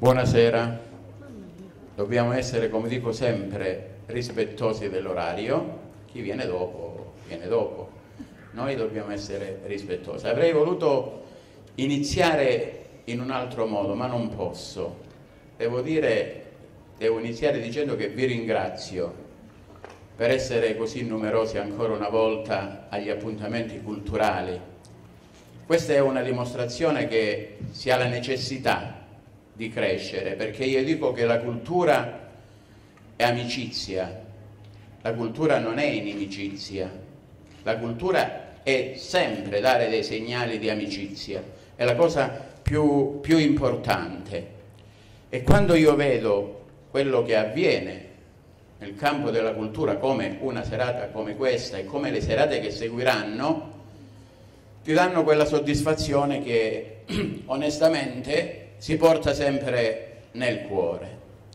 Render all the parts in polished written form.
Buonasera, dobbiamo essere, come dico sempre, rispettosi dell'orario. Chi viene dopo, viene dopo. Noi dobbiamo essere rispettosi. Avrei voluto iniziare in un altro modo, ma non posso. Devo iniziare dicendo che vi ringrazio per essere così numerosi ancora una volta agli appuntamenti culturali. Questa è una dimostrazione che si ha la necessità di crescere, perché io dico che la cultura è amicizia, la cultura non è inimicizia, la cultura è sempre dare dei segnali di amicizia, è la cosa più importante. E quando io vedo quello che avviene nel campo della cultura, come una serata come questa e come le serate che seguiranno, ti danno quella soddisfazione che onestamente si porta sempre nel cuore.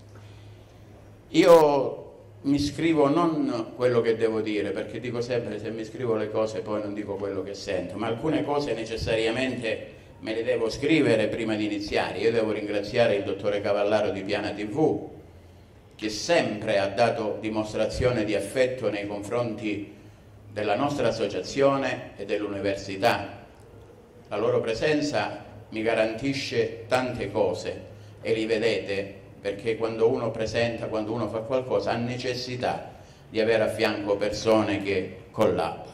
Io mi scrivo non quello che devo dire, perché dico sempre se mi scrivo le cose poi non dico quello che sento, ma alcune cose necessariamente me le devo scrivere prima di iniziare. Io devo ringraziare il dottore Cavallaro di Piana TV, che sempre ha dato dimostrazione di affetto nei confronti della nostra associazione e dell'università. La loro presenza mi garantisce tante cose e li vedete, perché quando uno presenta, quando uno fa qualcosa, ha necessità di avere a fianco persone che collaborano.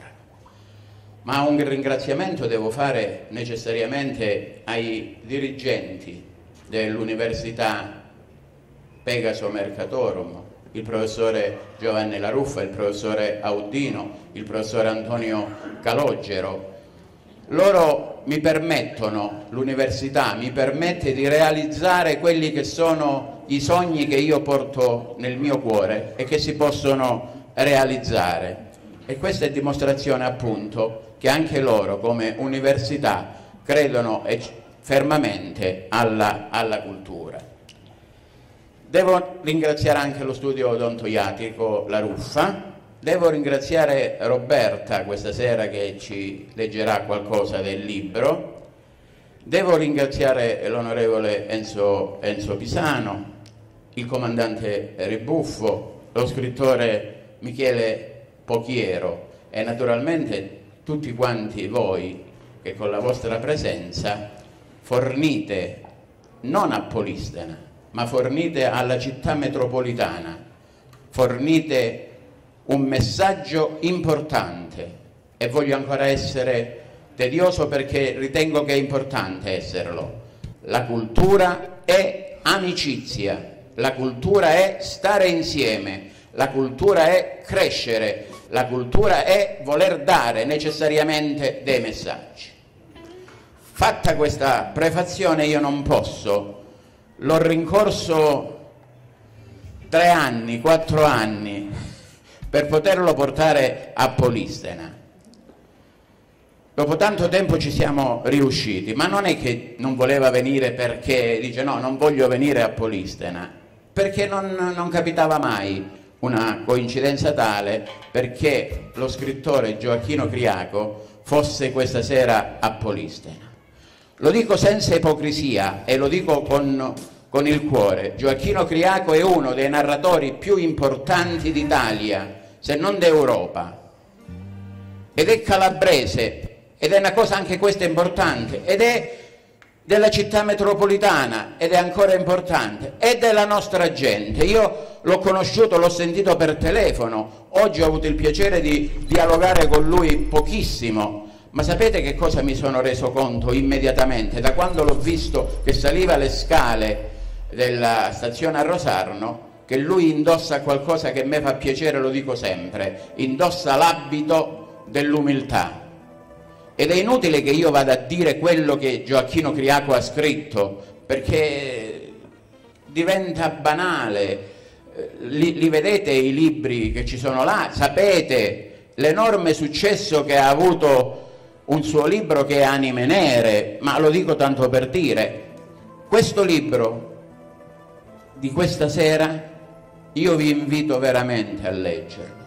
Ma un ringraziamento devo fare necessariamente ai dirigenti dell'Università Pegaso Mercatorum, il professore Giovanni La Ruffa, il professore Audino, il professore Antonio Calogero. Loro mi permettono, l'università mi permette di realizzare quelli che sono i sogni che io porto nel mio cuore e che si possono realizzare. E questa è dimostrazione appunto che anche loro come università credono fermamente alla cultura. Devo ringraziare anche lo studio odontoiatrico La Ruffa. Devo ringraziare Roberta questa sera che ci leggerà qualcosa del libro. Devo ringraziare l'onorevole Enzo Pisano, il comandante Ribuffo, lo scrittore Michele Pochiero e naturalmente tutti quanti voi che con la vostra presenza fornite non a Polistena, ma fornite alla città metropolitana, fornite un messaggio importante, e voglio ancora essere tedioso perché ritengo che è importante esserlo. La cultura è amicizia, la cultura è stare insieme, la cultura è crescere, la cultura è voler dare necessariamente dei messaggi. Fatta questa prefazione io non posso, l'ho rincorso 3 anni, 4 anni, per poterlo portare a Polistena. Dopo tanto tempo ci siamo riusciti, ma non è che non voleva venire perché dice no, non voglio venire a Polistena, perché non capitava mai una coincidenza tale perché lo scrittore Gioacchino Criaco fosse questa sera a Polistena. Lo dico senza ipocrisia e lo dico con il cuore. Gioacchino Criaco è uno dei narratori più importanti d'Italia, se non d'Europa, ed è calabrese, ed è una cosa anche questa importante, ed è della città metropolitana, ed è ancora importante, è della nostra gente. Io l'ho conosciuto, l'ho sentito per telefono, oggi ho avuto il piacere di dialogare con lui pochissimo, ma sapete che cosa mi sono reso conto immediatamente? Da quando l'ho visto che saliva le scale della stazione a Rosarno, che lui indossa qualcosa che a me fa piacere, lo dico sempre, indossa l'abito dell'umiltà. Ed è inutile che io vada a dire quello che Gioacchino Criaco ha scritto, perché diventa banale. Li vedete i libri che ci sono là, sapete l'enorme successo che ha avuto un suo libro che è Anime Nere, ma lo dico tanto per dire, questo libro di questa sera io vi invito veramente a leggerlo,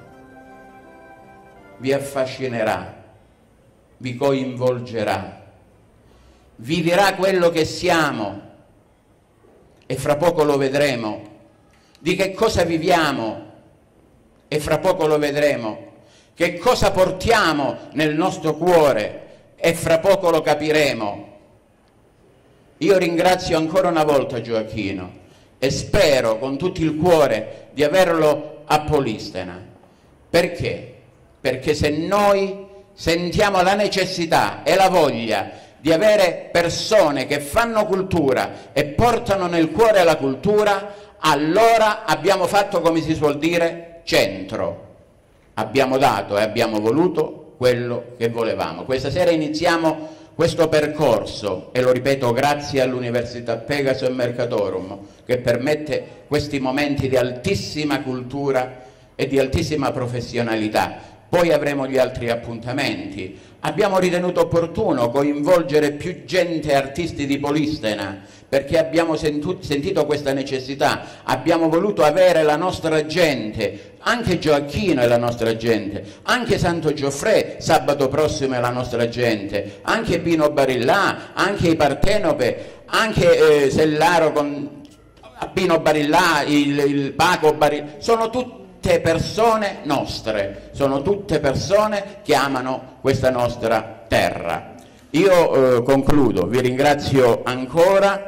vi affascinerà, vi coinvolgerà, vi dirà quello che siamo, e fra poco lo vedremo, di che cosa viviamo e fra poco lo vedremo, che cosa portiamo nel nostro cuore e fra poco lo capiremo. Io ringrazio ancora una volta Gioacchino e spero con tutto il cuore di averlo a Polistena. Perché? Perché se noi sentiamo la necessità e la voglia di avere persone che fanno cultura e portano nel cuore la cultura, allora abbiamo fatto, come si suol dire, centro. Abbiamo dato e abbiamo voluto quello che volevamo. Questa sera iniziamo questo percorso e lo ripeto grazie all'Università Pegaso e Mercatorum che permette questi momenti di altissima cultura e di altissima professionalità. Poi avremo gli altri appuntamenti. Abbiamo ritenuto opportuno coinvolgere più gente, artisti di Polistena, perché abbiamo sentito questa necessità, abbiamo voluto avere la nostra gente, anche Gioacchino è la nostra gente, anche Santo Gioffre sabato prossimo è la nostra gente, anche Pino Barillà, anche i Partenope, anche Sellaro con Pino Barillà, il Paco Barillà, sono tutte persone nostre, sono tutte persone che amano questa nostra terra. Io concludo, vi ringrazio ancora.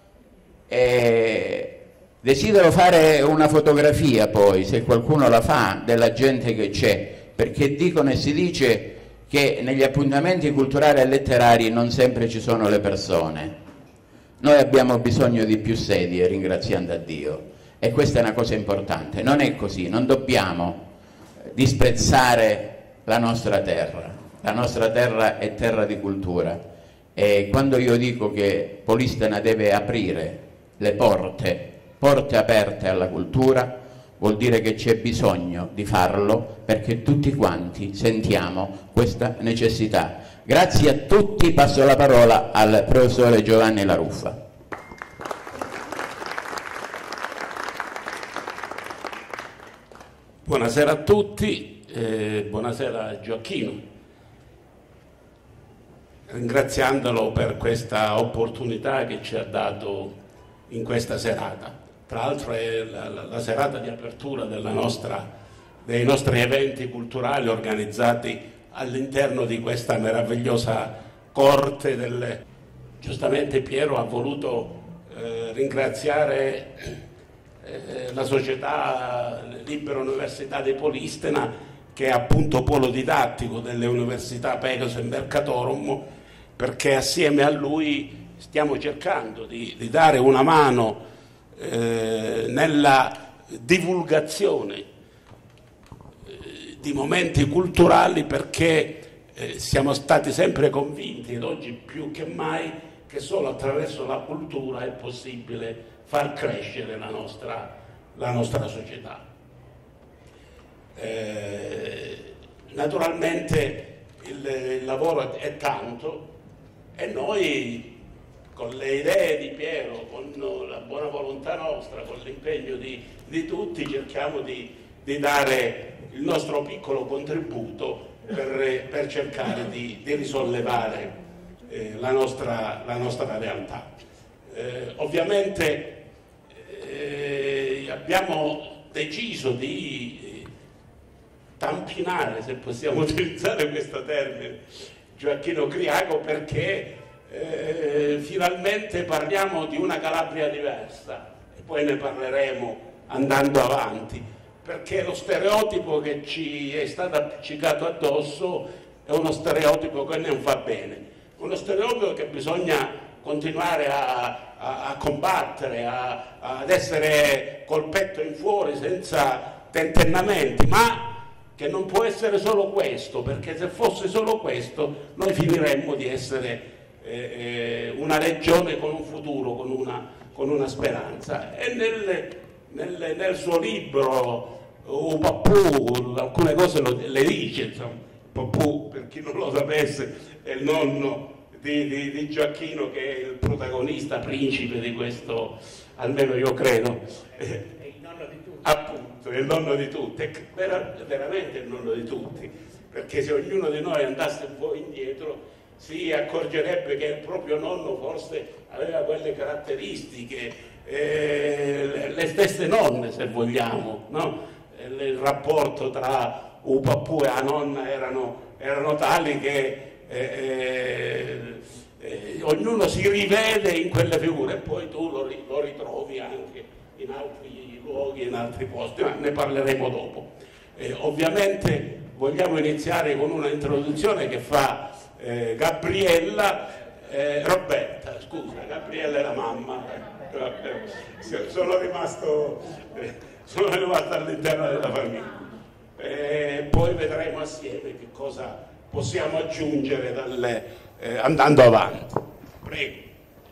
Desidero fare una fotografia poi, se qualcuno la fa, della gente che c'è, perché dicono e si dice che negli appuntamenti culturali e letterari non sempre ci sono le persone. Noi abbiamo bisogno di più sedie, ringraziando a Dio, e questa è una cosa importante. Non è così, non dobbiamo disprezzare la nostra terra. La nostra terra è terra di cultura e quando io dico che Polistena deve aprire le porte aperte alla cultura, vuol dire che c'è bisogno di farlo perché tutti quanti sentiamo questa necessità. Grazie a tutti, passo la parola al professore Giovanni La Ruffa. Buonasera a tutti, buonasera a Gioacchino. Ringraziandolo per questa opportunità che ci ha dato in questa serata. Tra l'altro è la serata di apertura dei nostri eventi culturali organizzati all'interno di questa meravigliosa corte. Giustamente Piero ha voluto ringraziare la società Libera Università di Polistena, che è appunto polo didattico delle università Pegaso e Mercatorum, perché assieme a lui stiamo cercando di dare una mano nella divulgazione di momenti culturali, perché siamo stati sempre convinti, ed oggi più che mai, che solo attraverso la cultura è possibile far crescere la nostra società. Naturalmente il lavoro è tanto e noi, con le idee di Piero, con la buona volontà nostra, con l'impegno di tutti, cerchiamo di dare il nostro piccolo contributo per cercare di risollevare la nostra realtà. Ovviamente abbiamo deciso di tampinare, se possiamo utilizzare questo termine, Gioacchino Criaco, perché finalmente parliamo di una Calabria diversa e poi ne parleremo andando avanti, perché lo stereotipo che ci è stato appiccicato addosso è uno stereotipo che non fa bene, uno stereotipo che bisogna continuare a combattere, ad essere col petto in fuori senza tentennamenti, ma che non può essere solo questo, perché se fosse solo questo noi finiremmo di essere una regione con un futuro, con una speranza. E nel suo libro Papù alcune cose le dice, insomma. Papù, per chi non lo sapesse, è il nonno di Gioacchino, che è il protagonista, principe di questo, almeno io credo. È il nonno di tutti. Appunto, è il nonno di tutti, è veramente il nonno di tutti, perché se ognuno di noi andasse un po' indietro si accorgerebbe che il proprio nonno forse aveva quelle caratteristiche le stesse nonne, se vogliamo, no? Il rapporto tra un papù e la nonna erano tali che ognuno si rivede in quelle figure, e poi tu lo ritrovi anche in altri luoghi, in altri posti, ma ne parleremo dopo. Ovviamente vogliamo iniziare con una introduzione che fa Roberta, scusa, Gabriella è la mamma, sono rimasto all'interno della famiglia. Poi vedremo assieme che cosa possiamo aggiungere andando avanti. Prego.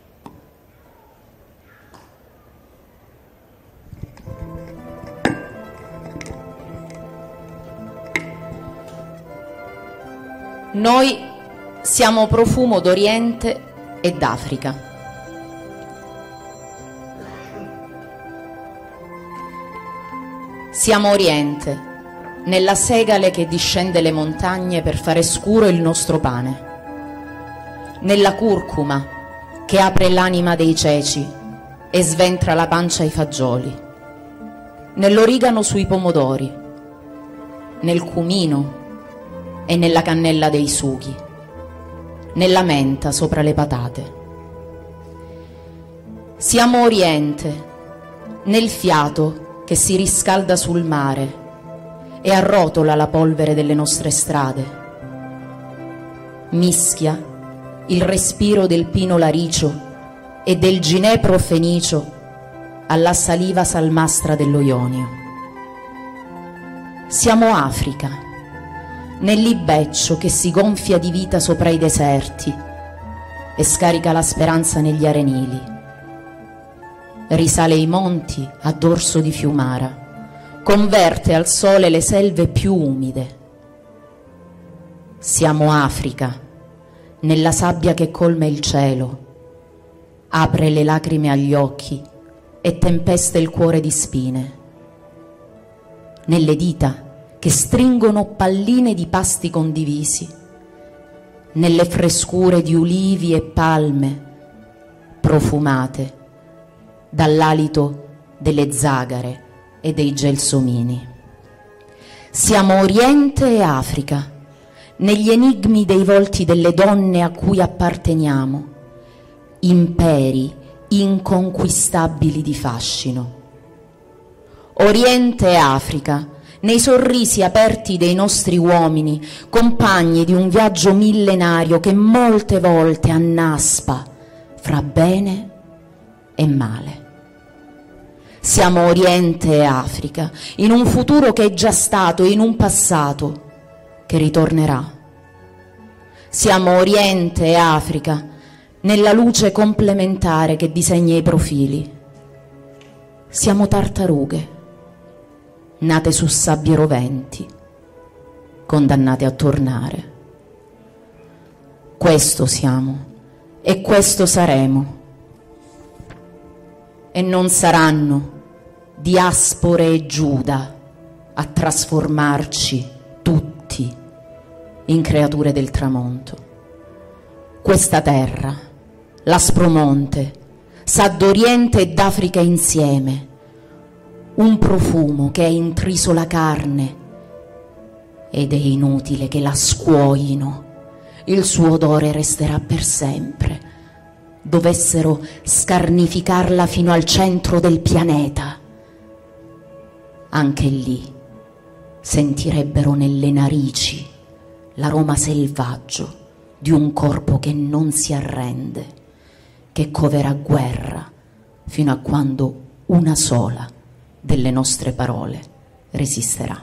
Noi siamo profumo d'Oriente e d'Africa. Siamo Oriente, nella segale che discende le montagne per fare scuro il nostro pane, nella curcuma che apre l'anima dei ceci e sventra la pancia ai fagioli, nell'origano sui pomodori, nel cumino e nella cannella dei sughi, nella menta sopra le patate. Siamo Oriente, nel fiato che si riscalda sul mare e arrotola la polvere delle nostre strade. Mischia il respiro del pino laricio e del ginepro fenicio alla saliva salmastra dello Ionio. Siamo Africa, nel libeccio che si gonfia di vita sopra i deserti e scarica la speranza negli arenili. Risale i monti a dorso di fiumara, converte al sole le selve più umide. Siamo Africa, nella sabbia che colma il cielo, apre le lacrime agli occhi e tempesta il cuore di spine. Nelle dita che stringono palline di pasti condivisi, nelle frescure di ulivi e palme profumate dall'alito delle zagare e dei gelsomini. Siamo Oriente e Africa, negli enigmi dei volti delle donne a cui apparteniamo, imperi inconquistabili di fascino. Oriente e Africa, nei sorrisi aperti dei nostri uomini, compagni di un viaggio millenario che molte volte annaspa fra bene e male. Siamo Oriente e Africa, in un futuro che è già stato e in un passato che ritornerà. Siamo Oriente e Africa, nella luce complementare che disegna i profili. Siamo tartarughe, nate su sabbie roventi, condannate a tornare. Questo siamo e questo saremo. E non saranno diaspore e Giuda a trasformarci tutti in creature del tramonto. Questa terra, l'Aspromonte, sa d'Oriente e d'Africa insieme, un profumo che è intriso la carne ed è inutile che la scuoino, il suo odore resterà per sempre. Dovessero scarnificarla fino al centro del pianeta, anche lì sentirebbero nelle narici l'aroma selvaggio di un corpo che non si arrende, che coverà guerra fino a quando una sola delle nostre parole resisterà.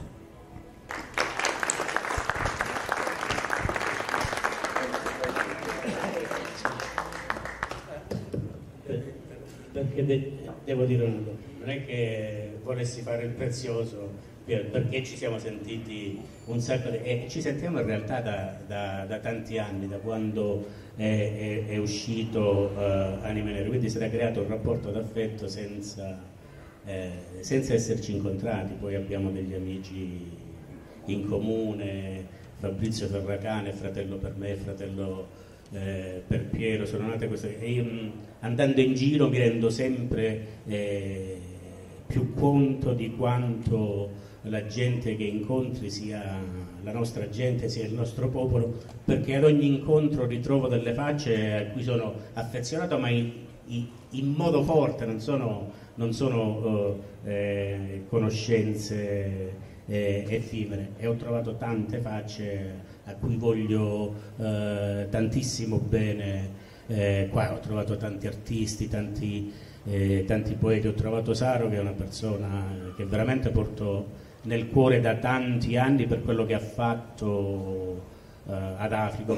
Perché devo dire una cosa, non è che volessi fare il prezioso, perché ci siamo sentiti un sacco e ci sentiamo in realtà da tanti anni, da quando è uscito Anime Nere, quindi si era creato un rapporto d'affetto senza esserci incontrati. Poi abbiamo degli amici in comune, Fabrizio Ferracane, fratello per me, fratello per Piero, sono nate queste, e andando in giro mi rendo sempre più conto di quanto la gente che incontri sia la nostra gente, sia il nostro popolo, perché ad ogni incontro ritrovo delle facce a cui sono affezionato, ma in modo forte, non sono conoscenze effimere, e ho trovato tante facce a cui voglio tantissimo bene. Qua ho trovato tanti artisti, tanti poeti, ho trovato Saro, che è una persona che veramente porto nel cuore da tanti anni per quello che ha fatto ad Africo,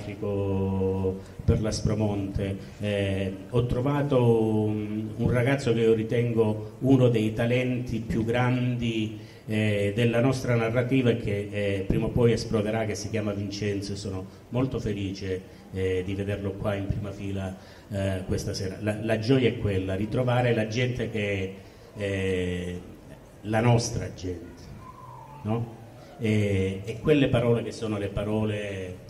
per l'Aspromonte. Ho trovato un ragazzo che io ritengo uno dei talenti più grandi della nostra narrativa e che prima o poi esploderà, che si chiama Vincenzo, e sono molto felice di vederlo qua in prima fila questa sera. La gioia è quella, ritrovare la gente che è la nostra gente, no? E quelle parole che sono le parole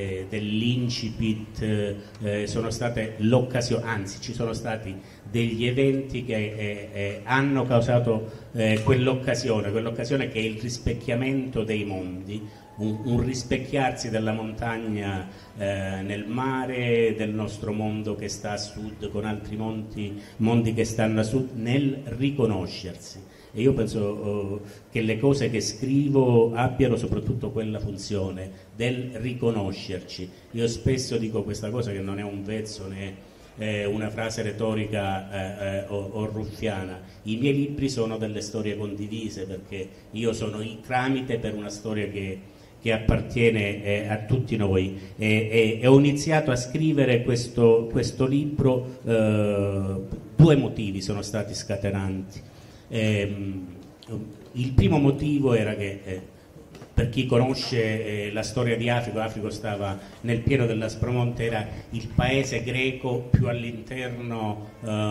dell'incipit sono state l'occasione, anzi ci sono stati degli eventi che hanno causato quell'occasione che è il rispecchiamento dei mondi, un rispecchiarsi della montagna nel mare del nostro mondo che sta a sud con altri mondi che stanno a sud, nel riconoscersi. E io penso che le cose che scrivo abbiano soprattutto quella funzione del riconoscerci. Io spesso dico questa cosa, che non è un vezzo né una frase retorica o ruffiana: i miei libri sono delle storie condivise, perché io sono il tramite per una storia che appartiene a tutti noi, e ho iniziato a scrivere questo libro, due motivi sono stati scatenanti. Il primo motivo era che per chi conosce la storia di Africa stava nel pieno dell'Aspromonte, era il paese greco più all'interno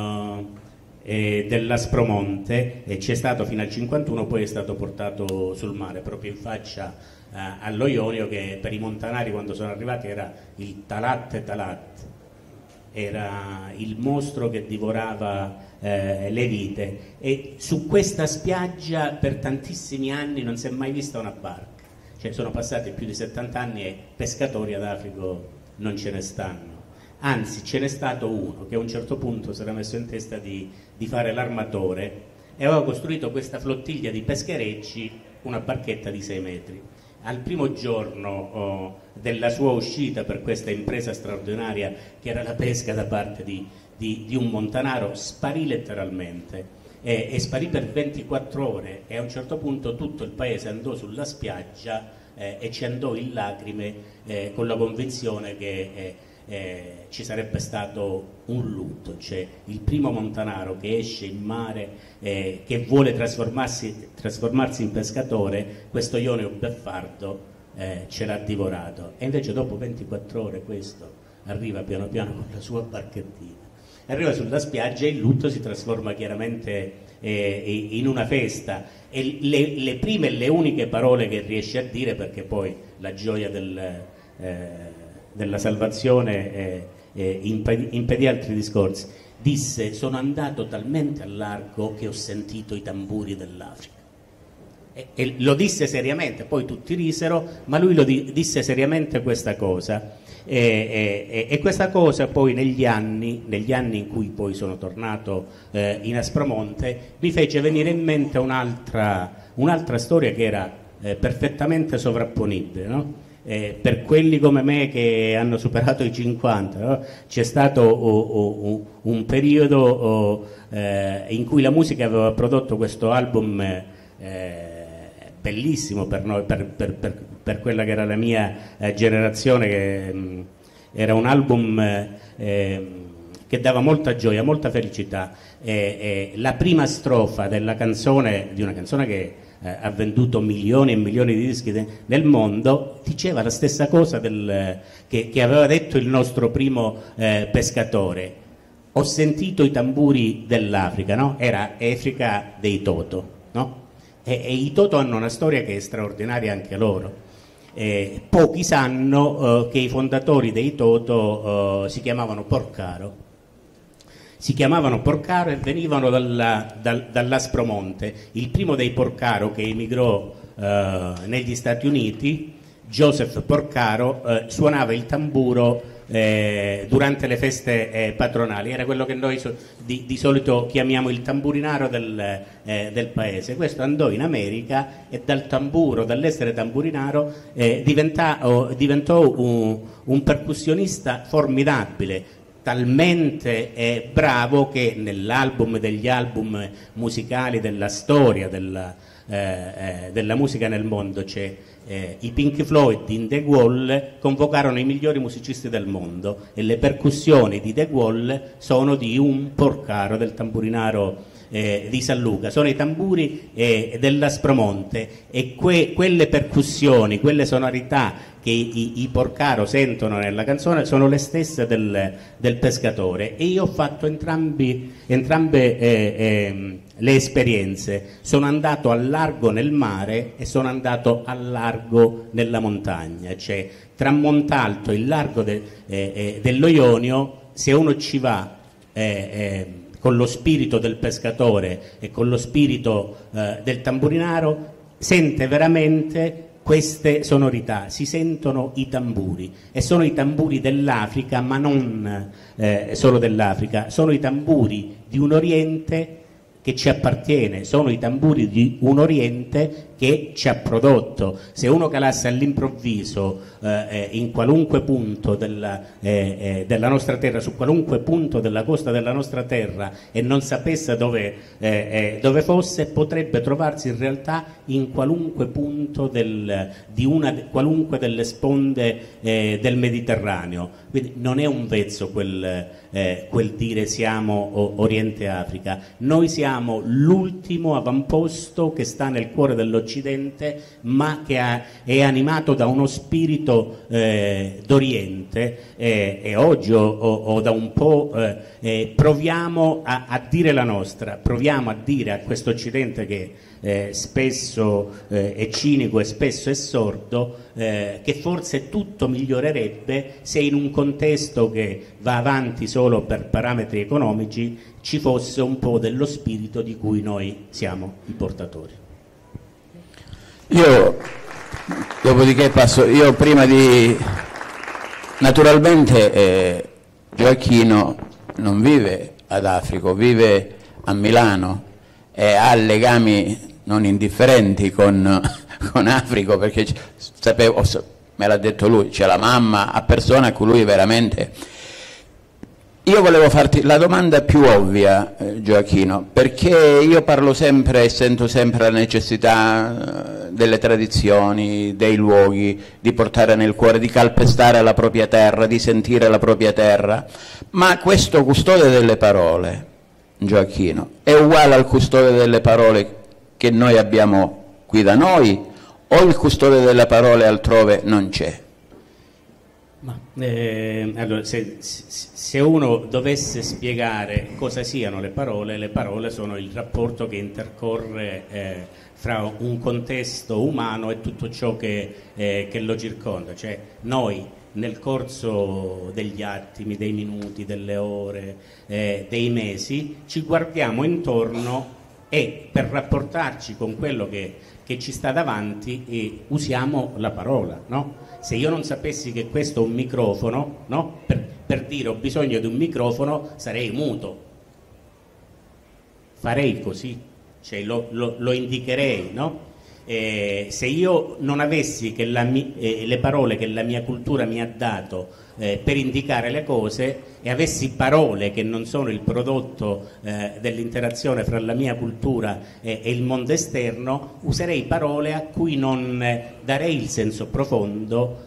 dell'Aspromonte, e c'è stato fino al 51, poi è stato portato sul mare, proprio in faccia allo Ionio, che per i montanari quando sono arrivati era il Talat Talat, era il mostro che divorava le vite, e su questa spiaggia per tantissimi anni non si è mai vista una barca, cioè sono passati più di 70 anni e pescatori ad Africa non ce ne stanno, anzi ce n'è stato uno che a un certo punto si era messo in testa di fare l'armatore e aveva costruito questa flottiglia di pescherecci, una barchetta di 6 metri. Al primo giorno della sua uscita per questa impresa straordinaria che era la pesca da parte di un montanaro, sparì letteralmente e sparì per 24 ore, e a un certo punto tutto il paese andò sulla spiaggia e ci andò in lacrime con la convinzione che ci sarebbe stato un lutto, cioè il primo montanaro che esce in mare, che vuole trasformarsi in pescatore, questo Ionio beffardo ce l'ha divorato, e invece dopo 24 ore questo arriva piano piano con la sua barchettina, arriva sulla spiaggia e il lutto si trasforma chiaramente in una festa, e le prime e le uniche parole che riesce a dire, perché poi la gioia della salvazione impedì altri discorsi, disse: sono andato talmente a largo che ho sentito i tamburi dell'Africa. E lo disse seriamente, poi tutti risero, ma lui disse seriamente questa cosa, e questa cosa poi negli anni in cui poi sono tornato in Aspromonte mi fece venire in mente un'altra storia che era perfettamente sovrapponibile, no? Per quelli come me che hanno superato i 50, no? C'è stato un periodo in cui la musica aveva prodotto questo album bellissimo per noi, per quella che era la mia generazione, che era un album che dava molta gioia, molta felicità. La prima strofa della canzone, di una canzone che ha venduto milioni e milioni di dischi nel mondo, diceva la stessa cosa che aveva detto il nostro primo pescatore: ho sentito i tamburi dell'Africa, no? Era Africa dei Toto, no? E i Toto hanno una storia che è straordinaria anche loro. Pochi sanno che i fondatori dei Toto si chiamavano Porcaro. Si chiamavano Porcaro e venivano dall'Aspromonte. Il primo dei Porcaro che emigrò negli Stati Uniti, Joseph Porcaro, suonava il tamburo durante le feste patronali. Era quello che noi di solito chiamiamo il tamburinaro del paese. Questo andò in America e dal tamburo, dall'essere tamburinaro, diventò un percussionista formidabile, talmente bravo che nell'album degli album musicali della storia della musica nel mondo c'è i Pink Floyd in The Wall convocarono i migliori musicisti del mondo e le percussioni di The Wall sono di un Porcaro, del tamburinaro di San Luca, sono i tamburi dell'Aspromonte, e quelle percussioni, quelle sonorità che i Porcaro sentono nella canzone sono le stesse del pescatore. E io ho fatto entrambe le esperienze. Sono andato al largo nel mare e sono andato al largo nella montagna, cioè tra Montalto e il largo dello Ionio. Se uno ci va con lo spirito del pescatore e con lo spirito del tamburinaro, sente veramente queste sonorità, si sentono i tamburi, e sono i tamburi dell'Africa, ma non solo dell'Africa, sono i tamburi di un Oriente che ci appartiene, sono i tamburi di un Oriente che ci ha prodotto. Se uno calasse all'improvviso in qualunque punto della nostra terra, su qualunque punto della costa della nostra terra, e non sapesse dove fosse, potrebbe trovarsi in realtà in qualunque punto di qualunque delle sponde del Mediterraneo. Quindi non è un vezzo quel dire siamo Oriente Africa. Noi siamo l'ultimo avamposto che sta nel cuore dell'Occidente, ma che è animato da uno spirito d'Oriente, e oggi o da un po' proviamo a dire la nostra, proviamo a dire a questo Occidente che spesso è cinico e spesso è sordo, che forse tutto migliorerebbe se in un contesto che va avanti solo per parametri economici ci fosse un po' dello spirito di cui noi siamo i portatori. Io dopodiché passo, io prima di... Naturalmente Gioacchino non vive ad Africa, vive a Milano e ha legami non indifferenti con Africa, perché sapevo, me l'ha detto lui, c'è la mamma, a persone a cui lui veramente... Io volevo farti la domanda più ovvia, Gioacchino, perché io parlo sempre e sento sempre la necessità delle tradizioni, dei luoghi, di portare nel cuore, di calpestare la propria terra, di sentire la propria terra, ma questo custode delle parole, Gioacchino, è uguale al custode delle parole che noi abbiamo qui da noi, o il custode delle parole altrove non c'è? Ma, allora, se uno dovesse spiegare cosa siano le parole sono il rapporto che intercorre fra un contesto umano e tutto ciò che lo circonda. Cioè noi nel corso degli attimi, dei minuti, delle ore, dei mesi ci guardiamo intorno e per rapportarci con quello che ci sta davanti usiamo la parola, no? Se io non sapessi che questo è un microfono, no? Per dire ho bisogno di un microfono sarei muto, farei così, cioè lo indicherei, no? Se io non avessi le parole che la mia cultura mi ha dato per indicare le cose, e avessi parole che non sono il prodotto dell'interazione fra la mia cultura e il mondo esterno, userei parole a cui non darei il senso profondo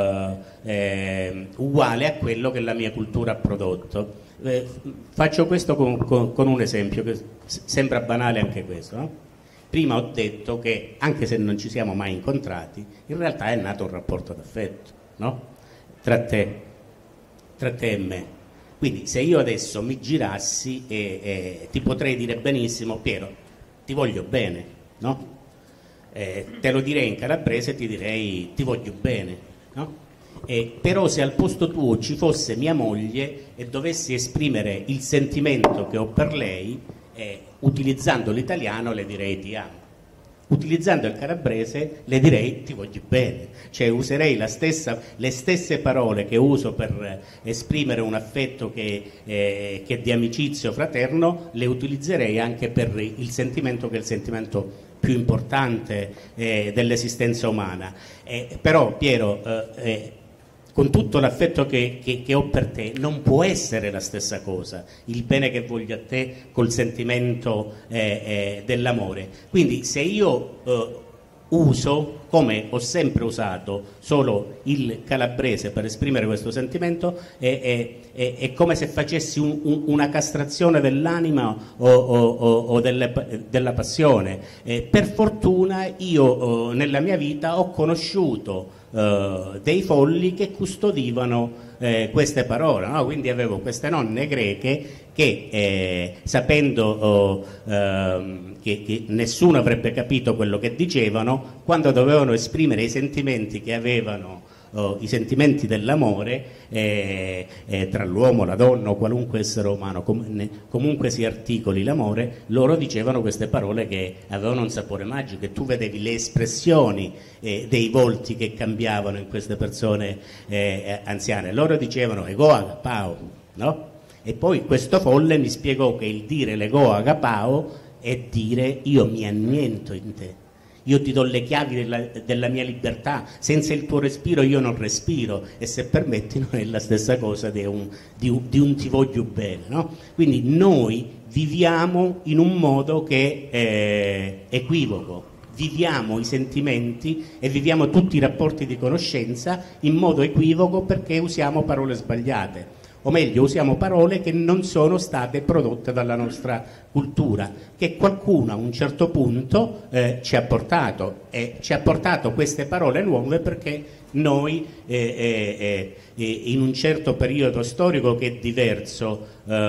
uguale a quello che la mia cultura ha prodotto. Faccio questo con un esempio che sembra banale anche questo, no? Prima ho detto che anche se non ci siamo mai incontrati, in realtà è nato un rapporto d'affetto, no? Tra te e me. Quindi se io adesso mi girassi ti potrei dire benissimo: Piero, ti voglio bene, no? te lo direi in calabrese, ti direi ti voglio bene, no? Però se al posto tuo ci fosse mia moglie e dovessi esprimere il sentimento che ho per lei, utilizzando l'italiano le direi ti amo, utilizzando il calabrese le direi ti voglio bene, cioè userei le stesse parole che uso per esprimere un affetto che è di amicizia fraterno, le utilizzerei anche per il sentimento che è il sentimento più importante dell'esistenza umana. Però Piero, con tutto l'affetto che ho per te, non può essere la stessa cosa il bene che voglio a te col sentimento dell'amore. Quindi se io uso, come ho sempre usato, solo il calabrese per esprimere questo sentimento, è come se facessi una castrazione dell'anima o della passione. Per fortuna io nella mia vita ho conosciuto dei folli che custodivano queste parole, no? Quindi avevo queste nonne greche che sapendo che nessuno avrebbe capito quello che dicevano, quando dovevano esprimere i sentimenti che avevano, i sentimenti dell'amore tra l'uomo, la donna o qualunque essere umano, comunque si articoli l'amore, loro dicevano queste parole che avevano un sapore magico, e tu vedevi le espressioni dei volti che cambiavano in queste persone anziane. Loro dicevano ego agapao, no? E poi questo folle mi spiegò che il dire l'ego agapao è dire io mi anniento in te, io ti do le chiavi della mia libertà, senza il tuo respiro io non respiro, e se permetti non è la stessa cosa di un ti voglio bene, no? Quindi noi viviamo in un modo che è equivoco, viviamo i sentimenti e viviamo tutti i rapporti di conoscenza in modo equivoco perché usiamo parole sbagliate. O meglio, usiamo parole che non sono state prodotte dalla nostra cultura, che qualcuno a un certo punto ci ha portato, e ci ha portato queste parole nuove perché noi in un certo periodo storico che è diverso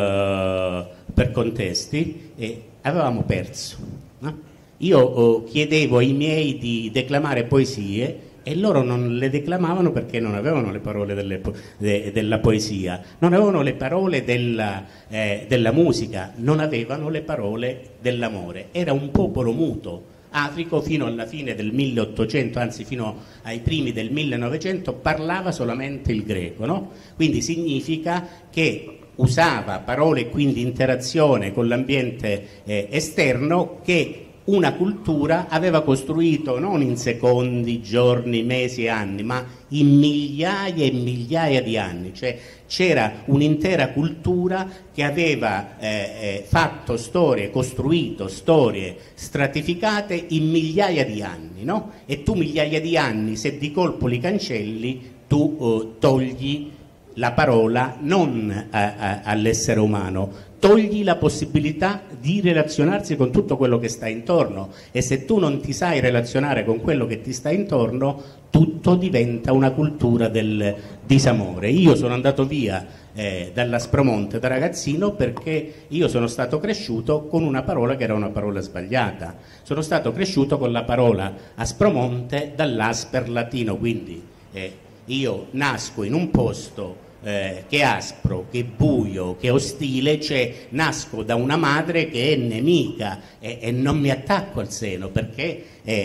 per contesti avevamo perso, no? Io chiedevo ai miei di declamare poesie e loro non le declamavano perché non avevano le parole della poesia, non avevano le parole della musica, non avevano le parole dell'amore. Era un popolo muto, africo, fino alla fine del 1800, anzi fino ai primi del 1900, parlava solamente il greco, no? Quindi significa che usava parole e quindi interazione con l'ambiente esterno che una cultura aveva costruito non in secondi, giorni, mesi e anni, ma in migliaia e migliaia di anni. Cioè c'era un'intera cultura che aveva fatto storie, costruito storie stratificate in migliaia di anni, no? E tu migliaia di anni, se di colpo li cancelli, tu togli la parola non all'essere umano, togli la possibilità di relazionarsi con tutto quello che sta intorno, e se tu non ti sai relazionare con quello che ti sta intorno, tutto diventa una cultura del disamore. Io sono andato via dall'Aspromonte da ragazzino perché io sono stato cresciuto con una parola che era una parola sbagliata. Sono stato cresciuto con la parola Aspromonte dall'asper latino, quindi io nasco in un posto che è aspro, che è buio, che è ostile, cioè nasco da una madre che è nemica e non mi attacco al seno perché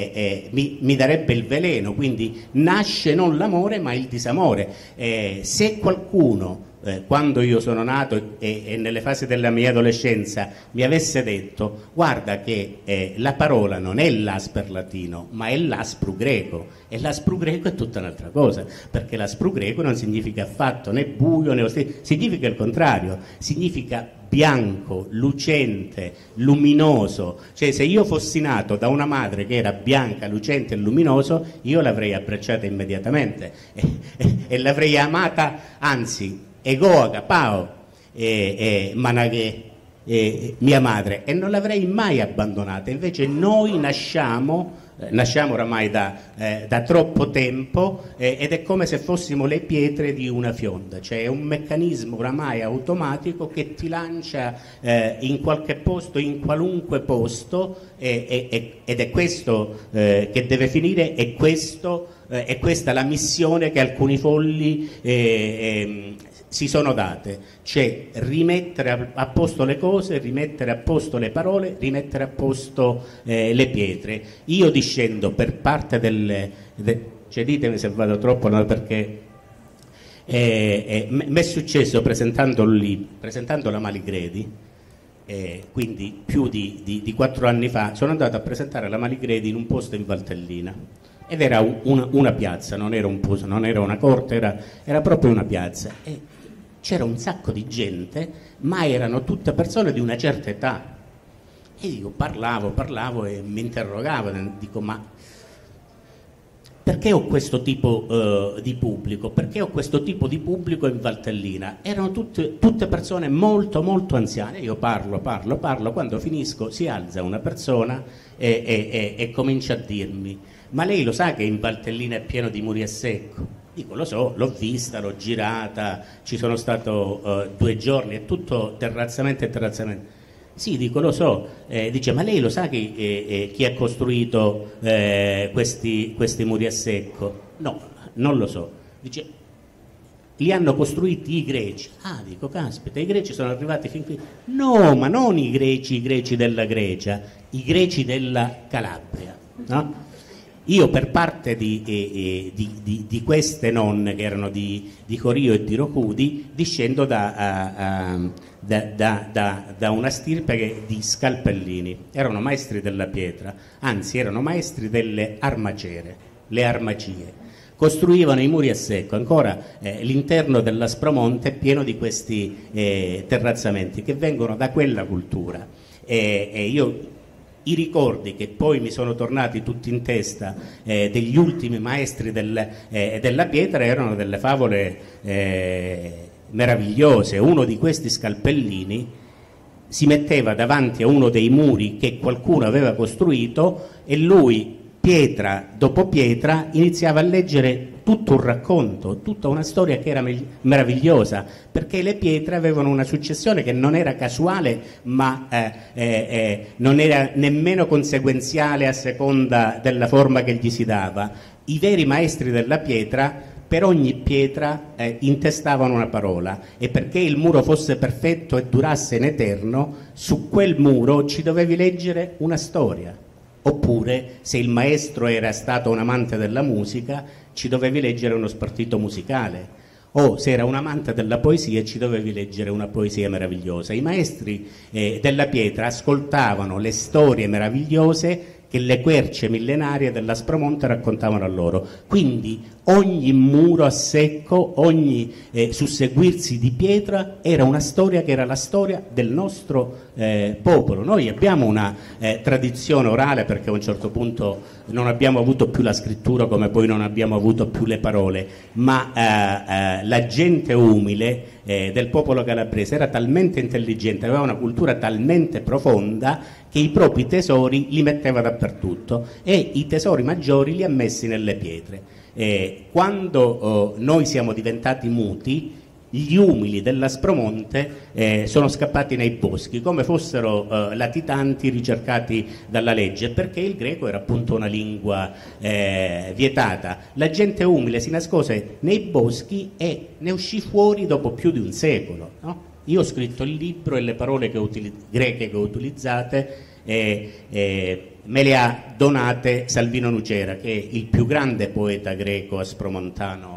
mi darebbe il veleno, quindi nasce non l'amore ma il disamore. Se qualcuno quando io sono nato e nelle fasi della mia adolescenza mi avesse detto guarda che la parola non è l'asper latino ma è l'aspru greco, e l'aspru greco è tutta un'altra cosa, perché l'aspru greco non significa affatto né buio né ostile, significa il contrario, significa bianco, lucente, luminoso. Cioè se io fossi nato da una madre che era bianca, lucente e luminoso, io l'avrei abbracciata immediatamente e l'avrei amata, anzi ego agapao managhe, mia madre, e non l'avrei mai abbandonata. Invece noi nasciamo oramai da troppo tempo, ed è come se fossimo le pietre di una fionda, cioè è un meccanismo oramai automatico che ti lancia in qualche posto, in qualunque posto, ed è questo che deve finire, è questa la missione che alcuni folli si sono date, cioè rimettere a posto le cose, rimettere a posto le parole, rimettere a posto le pietre. Io discendo per parte cioè ditemi se vado troppo, no, perché mi è successo presentando la Maligredi, quindi più di 4 anni fa, sono andato a presentare la Maligredi in un posto in Valtellina. Ed era una piazza, non era un posto, non era una corte, era proprio una piazza. E c'era un sacco di gente, ma erano tutte persone di una certa età. E io parlavo e mi interrogavo, dico, ma perché ho questo tipo di pubblico? Perché ho questo tipo di pubblico in Valtellina? Erano tutte persone molto molto anziane. Io parlo, quando finisco si alza una persona e comincia a dirmi: ma lei lo sa che in Valtellina è pieno di muri a secco? Dico, lo so, l'ho vista, l'ho girata, ci sono stato 2 giorni, è tutto terrazzamento. Sì, dico, lo so. Dice, ma lei lo sa chi ha costruito questi muri a secco? No, non lo so. Dice, li hanno costruiti i greci. Ah, dico, caspita, i greci sono arrivati fin qui. No, ma non i greci della Grecia, i greci della Calabria, no? Io per parte di queste nonne, che erano di Corio e di Rocudi, discendo da una stirpe di Scalpellini. Erano maestri della pietra, anzi erano maestri delle armacere, le armacie. Costruivano i muri a secco. Ancora l'interno dell'Aspromonte è pieno di questi terrazzamenti che vengono da quella cultura. Io i ricordi che poi mi sono tornati tutti in testa degli ultimi maestri della pietra erano delle favole meravigliose. Uno di questi Scalpellini si metteva davanti a uno dei muri che qualcuno aveva costruito e lui, pietra dopo pietra, iniziava a leggere tutto un racconto, tutta una storia che era meravigliosa, perché le pietre avevano una successione che non era casuale, ma non era nemmeno conseguenziale a seconda della forma che gli si dava. I veri maestri della pietra, per ogni pietra intestavano una parola, e perché il muro fosse perfetto e durasse in eterno, su quel muro ci dovevi leggere una storia. Oppure, se il maestro era stato un amante della musica, ci dovevi leggere uno spartito musicale, o se era un amante della poesia ci dovevi leggere una poesia meravigliosa. I maestri della pietra ascoltavano le storie meravigliose che le querce millenarie dell'Aspromonte raccontavano a loro. Quindi ogni muro a secco, ogni susseguirsi di pietra era una storia che era la storia del nostro popolo. Noi abbiamo una tradizione orale, perché a un certo punto non abbiamo avuto più la scrittura, come poi non abbiamo avuto più le parole, ma la gente umile del popolo calabrese era talmente intelligente, aveva una cultura talmente profonda che i propri tesori li metteva dappertutto, e i tesori maggiori li ha messi nelle pietre. Quando noi siamo diventati muti, gli umili dell'Aspromonte sono scappati nei boschi come fossero latitanti ricercati dalla legge, perché il greco era appunto una lingua vietata. La gente umile si nascose nei boschi e ne uscì fuori dopo più di un secolo, no? Io ho scritto il libro, e le parole greche che ho utilizzate me le ha donate Salvino Nucera, che è il più grande poeta greco aspromontano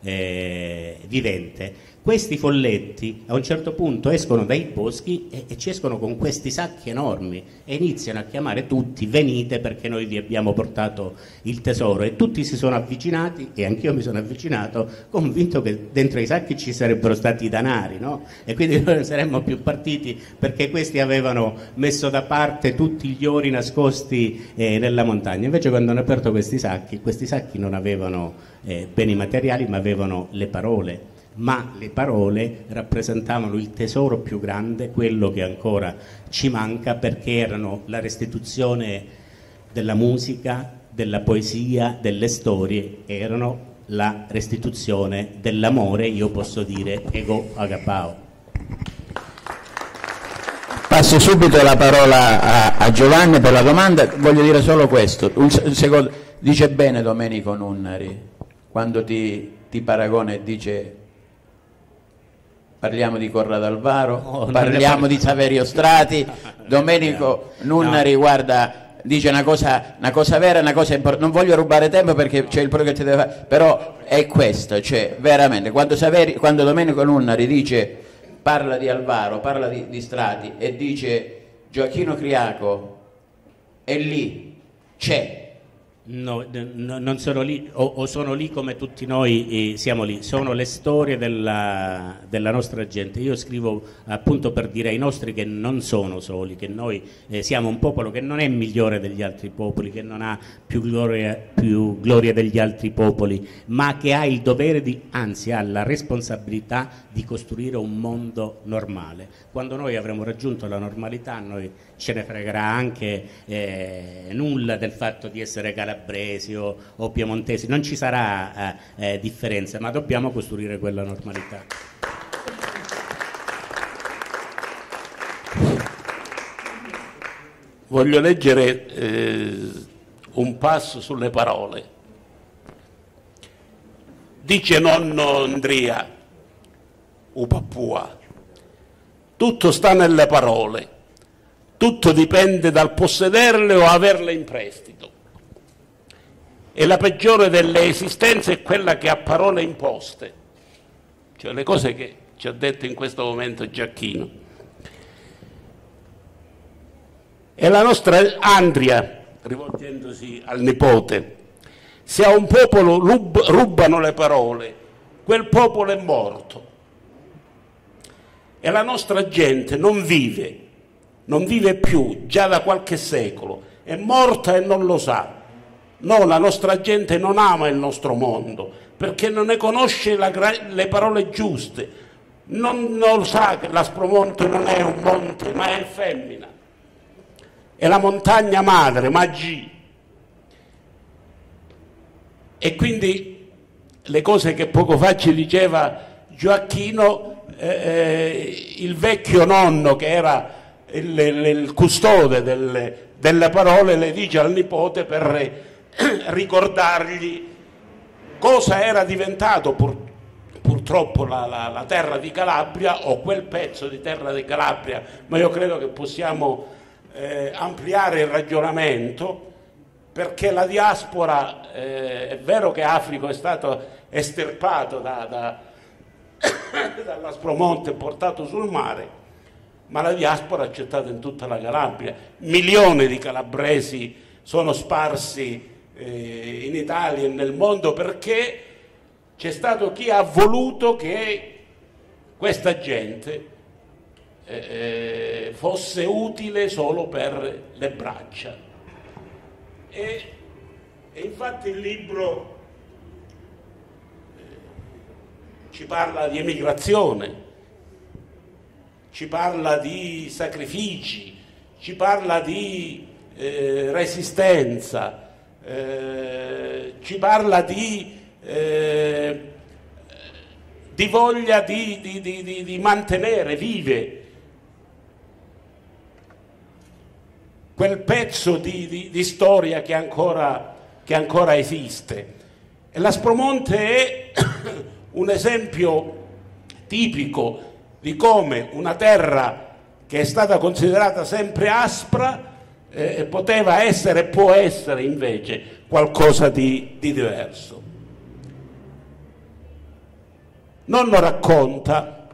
vivente. Questi folletti a un certo punto escono dai boschi e ci escono con questi sacchi enormi e iniziano a chiamare tutti: venite perché noi vi abbiamo portato il tesoro. E tutti si sono avvicinati, e anch'io mi sono avvicinato, convinto che dentro i sacchi ci sarebbero stati i denari, no? E quindi noi non saremmo più partiti, perché questi avevano messo da parte tutti gli ori nascosti nella montagna. Invece quando hanno aperto questi sacchi non avevano beni materiali, ma avevano le parole ma le parole rappresentavano il tesoro più grande, quello che ancora ci manca, perché erano la restituzione della musica, della poesia, delle storie, erano la restituzione dell'amore, io posso dire ego agapao. Passo subito la parola a Giovanni per la domanda. Voglio dire solo questo, un secondo. Dice bene Domenico Nunnari quando ti paragona e dice: parliamo di Corrado Alvaro, parliamo di Saverio Strati. Domenico Nunnari, guarda, dice una cosa vera, una cosa importante. Non voglio rubare tempo perché c'è il quello che ti deve fare, però è questo, cioè veramente quando Domenico Nunnari dice, parla di Alvaro, parla di Strati e dice Gioacchino Criaco è lì, c'è. No, non sono lì, o sono lì come tutti noi siamo lì, sono le storie della nostra gente. Io scrivo appunto per dire ai nostri che non sono soli, che noi siamo un popolo che non è migliore degli altri popoli, che non ha più gloria degli altri popoli, ma che ha il dovere anzi ha la responsabilità di costruire un mondo normale. Quando noi avremo raggiunto la normalità, noi ce ne fregherà anche nulla del fatto di essere calabresi o piemontesi, non ci sarà differenza, ma dobbiamo costruire quella normalità. Voglio leggere un passo sulle parole. Dice nonno Andria Upapua: tutto sta nelle parole, tutto dipende dal possederle o averle in prestito. E la peggiore delle esistenze è quella che ha parole imposte, cioè le cose che ci ha detto in questo momento Giacchino. E la nostra Andria, rivolgendosi al nipote: se a un popolo rubano le parole, quel popolo è morto. E la nostra gente non vive più già da qualche secolo, è morta e non lo sa. No, la nostra gente non ama il nostro mondo perché non ne conosce le parole giuste, non sa che l'Aspromonte non è un monte ma è femmina, è la montagna madre, Maggi. E quindi le cose che poco fa ci diceva Gioacchino, il vecchio nonno che era il custode delle parole le dice al nipote per ricordargli cosa era diventato purtroppo la terra di Calabria, o quel pezzo di terra di Calabria, ma io credo che possiamo ampliare il ragionamento, perché la diaspora, è vero che Africo è stato estirpato dall'Aspromonte e portato sul mare, ma la diaspora è accettata in tutta la Calabria. Milioni di calabresi sono sparsi in Italia e nel mondo perché c'è stato chi ha voluto che questa gente fosse utile solo per le braccia. E infatti il libro ci parla di emigrazione, ci parla di sacrifici, ci parla di resistenza, ci parla di voglia di mantenere vive quel pezzo di storia che ancora esiste. E l'Aspromonte è un esempio tipico di come una terra che è stata considerata sempre aspra poteva essere e può essere invece qualcosa di diverso. Nonno racconta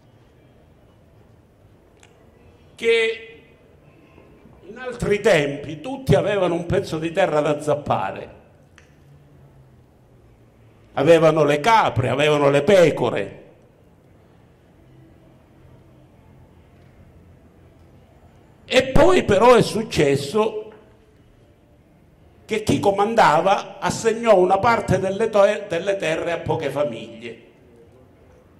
che in altri tempi tutti avevano un pezzo di terra da zappare, avevano le capre, avevano le pecore. E poi però è successo che chi comandava assegnò una parte delle terre a poche famiglie.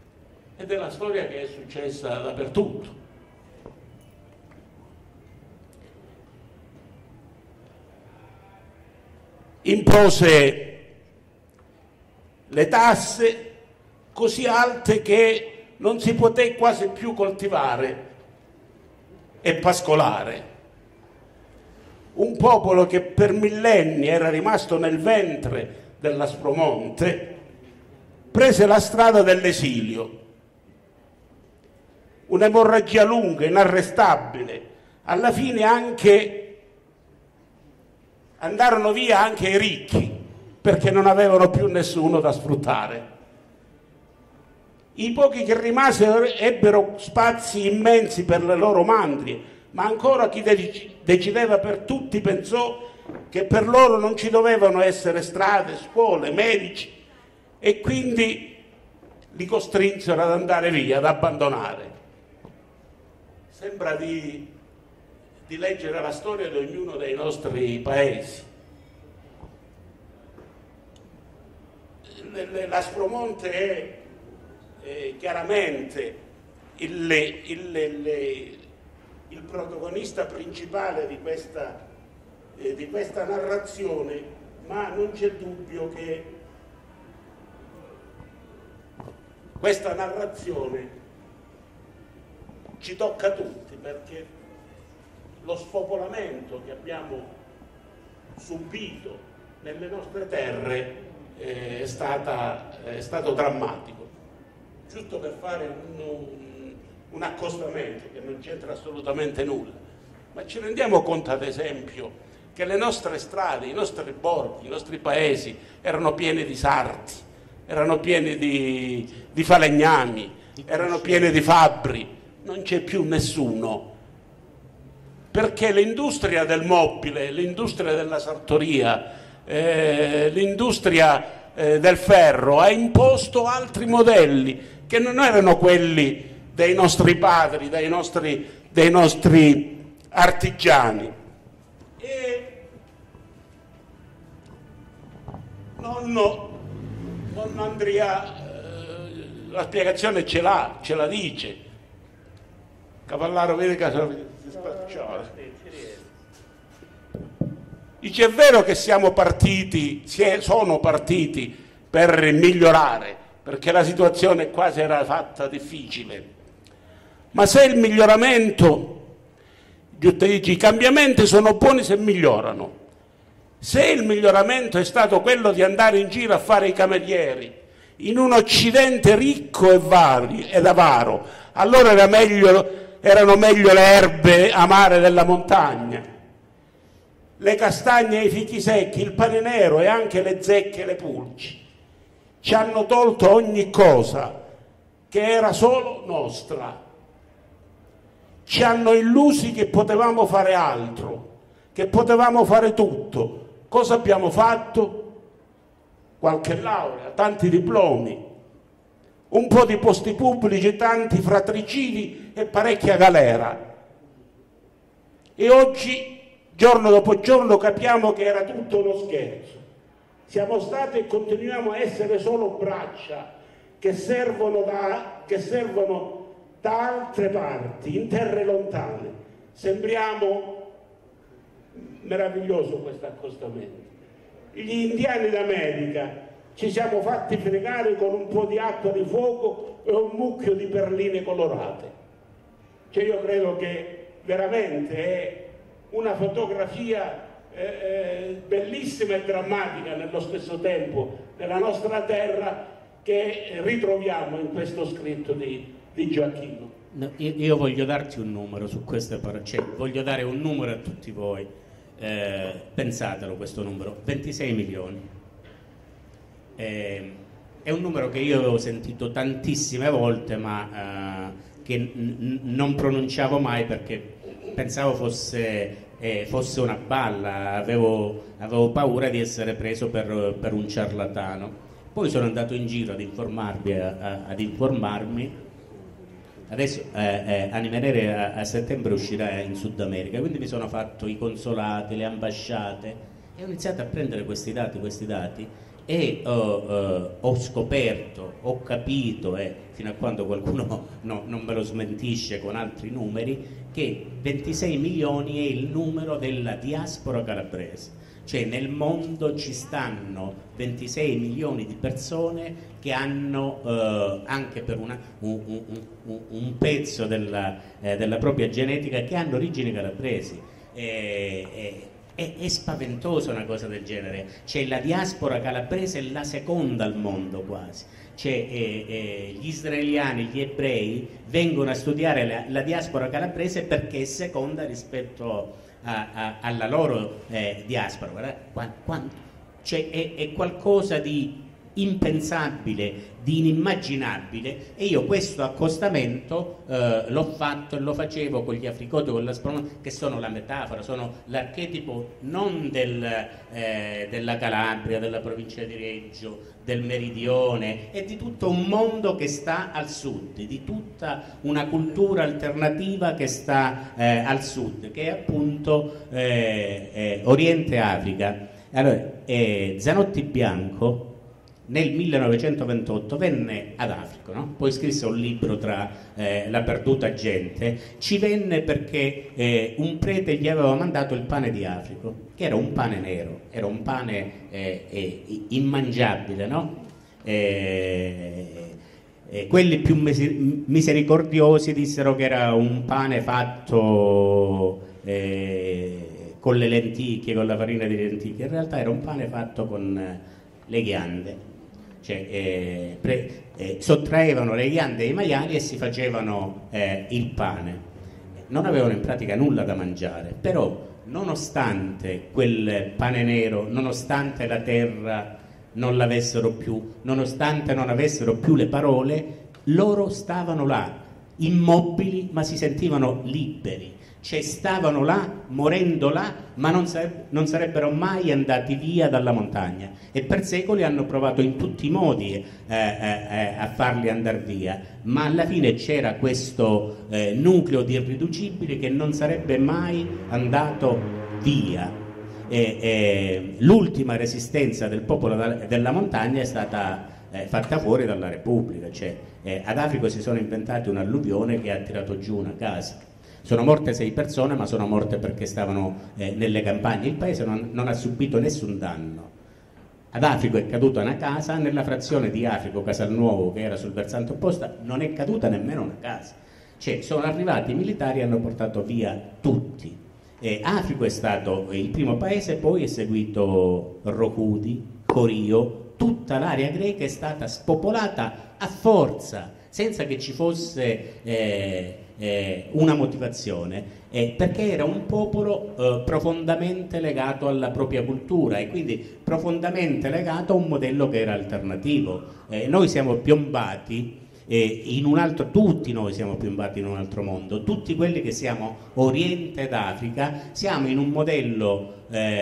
ed è la storia che è successa dappertutto. Impose le tasse così alte che non si poté quasi più coltivare e pascolare. Un popolo che per millenni era rimasto nel ventre dell'Aspromonte prese la strada dell'esilio. Un'emorragia lunga, inarrestabile. Alla fine andarono via anche i ricchi, perché non avevano più nessuno da sfruttare. I pochi che rimasero ebbero spazi immensi per le loro mandrie, ma ancora chi decideva per tutti pensò che per loro non ci dovevano essere strade, scuole, medici, e quindi li costrinsero ad andare via, ad abbandonare. Sembra di leggere la storia di ognuno dei nostri paesi. L'Aspromonte è chiaramente il protagonista principale di questa narrazione, ma non c'è dubbio che questa narrazione ci tocca tutti, perché lo spopolamento che abbiamo subito nelle nostre terre è stato drammatico. Giusto per fare un accostamento che non c'entra assolutamente nulla, ma ci rendiamo conto ad esempio che le nostre strade, i nostri borghi, i nostri paesi erano pieni di sarti, erano pieni di falegnami, erano pieni di fabbri. Non c'è più nessuno, perché l'industria del mobile, l'industria della sartoria, l'industria del ferro ha imposto altri modelli che non erano quelli dei nostri padri, dei nostri artigiani. E nonno Andrea la spiegazione ce la dice. Cavallaro, vedi che si spacciava. Dice: è vero che sono partiti per migliorare, perché la situazione quasi era fatta difficile, ma se il miglioramento, i cambiamenti sono buoni se migliorano. Se il miglioramento è stato quello di andare in giro a fare i camerieri in un Occidente ricco ed avaro, allora erano meglio le erbe amare della montagna, le castagne e i fichi secchi, il pane nero e anche le zecche e le pulci. Ci hanno tolto ogni cosa che era solo nostra. Ci hanno illusi che potevamo fare altro, che potevamo fare tutto. Cosa abbiamo fatto? Qualche laurea, tanti diplomi, un po' di posti pubblici, tanti fratricidi e parecchia galera. E oggi, giorno dopo giorno, capiamo che era tutto uno scherzo. Siamo stati e continuiamo a essere solo braccia che servono da altre parti, in terre lontane. Sembriamo meraviglioso questo accostamento. Gli indiani d'America ci siamo fatti fregare con un po' di acqua di fuoco e un mucchio di perline colorate. Cioè, io credo che veramente è una fotografia bellissima e drammatica nello stesso tempo della nostra terra, che ritroviamo in questo scritto di Gioacchino. No, io voglio darti un numero su queste parole, cioè voglio dare un numero a tutti voi. Pensatelo, questo numero: 26 milioni. È un numero che io avevo sentito tantissime volte, ma che non pronunciavo mai perché pensavo fosse una balla, avevo paura di essere preso per un ciarlatano. Poi sono andato in giro ad informarmi. Adesso Anima Nera a settembre uscirà in Sud America, quindi mi sono fatto i consolati, le ambasciate e ho iniziato a prendere questi dati e ho scoperto, ho capito, fino a quando qualcuno non me lo smentisce con altri numeri, che 26 milioni è il numero della diaspora calabrese. Cioè nel mondo ci stanno 26 milioni di persone che hanno anche per un pezzo della propria genetica, che hanno origini calabresi. È spaventosa una cosa del genere. Cioè la diaspora calabrese è la seconda al mondo quasi. Cioè, gli israeliani, gli ebrei vengono a studiare la diaspora calabrese perché è seconda rispetto alla loro diaspora. Cioè, è qualcosa di impensabile, di inimmaginabile, e io questo accostamento l'ho fatto e lo facevo con gli africoti, con l'aspronomia, che sono la metafora, sono l'archetipo non della Calabria, della provincia di Reggio, del Meridione, e di tutto un mondo che sta al sud, di tutta una cultura alternativa che sta al sud, che è appunto Oriente Africa. Allora, Zanotti Bianco nel 1928 venne ad Africa, no? Poi scrisse un libro tra la perduta gente. Ci venne perché un prete gli aveva mandato il pane di Africa, che era un pane nero, era un pane immangiabile, no? Quelli più misericordiosi dissero che era un pane fatto con le lenticchie, con la farina di lenticchie. In realtà era un pane fatto con le ghiande. Cioè, sottraevano le ghiande ai maiali e si facevano il pane. Non avevano in pratica nulla da mangiare, però nonostante quel pane nero, nonostante la terra non l'avessero più, nonostante non avessero più le parole, loro stavano là, immobili, ma si sentivano liberi. Cioè stavano là, morendo là, ma non sarebbero mai andati via dalla montagna, e per secoli hanno provato in tutti i modi a farli andare via, ma alla fine c'era questo nucleo di irriducibili che non sarebbe mai andato via. L'ultima resistenza del popolo della montagna è stata fatta fuori dalla Repubblica. Cioè, ad Africa si sono inventati un'alluvione che ha tirato giù una casa. Sono morte 6 persone, ma sono morte perché stavano nelle campagne. Il paese non ha subito nessun danno. Ad Africa è caduta una casa, nella frazione di Africa, Casalnuovo, che era sul versante opposto, non è caduta nemmeno una casa. Cioè, sono arrivati i militari e hanno portato via tutti. Africa è stato il primo paese, poi è seguito Rocudi, Corio, tutta l'area greca è stata spopolata a forza, senza che ci fosse una motivazione, perché era un popolo profondamente legato alla propria cultura e quindi profondamente legato a un modello che era alternativo. Noi siamo piombati in un altro, tutti noi siamo piombati in un altro mondo, tutti quelli che siamo Oriente d'Africa siamo in un modello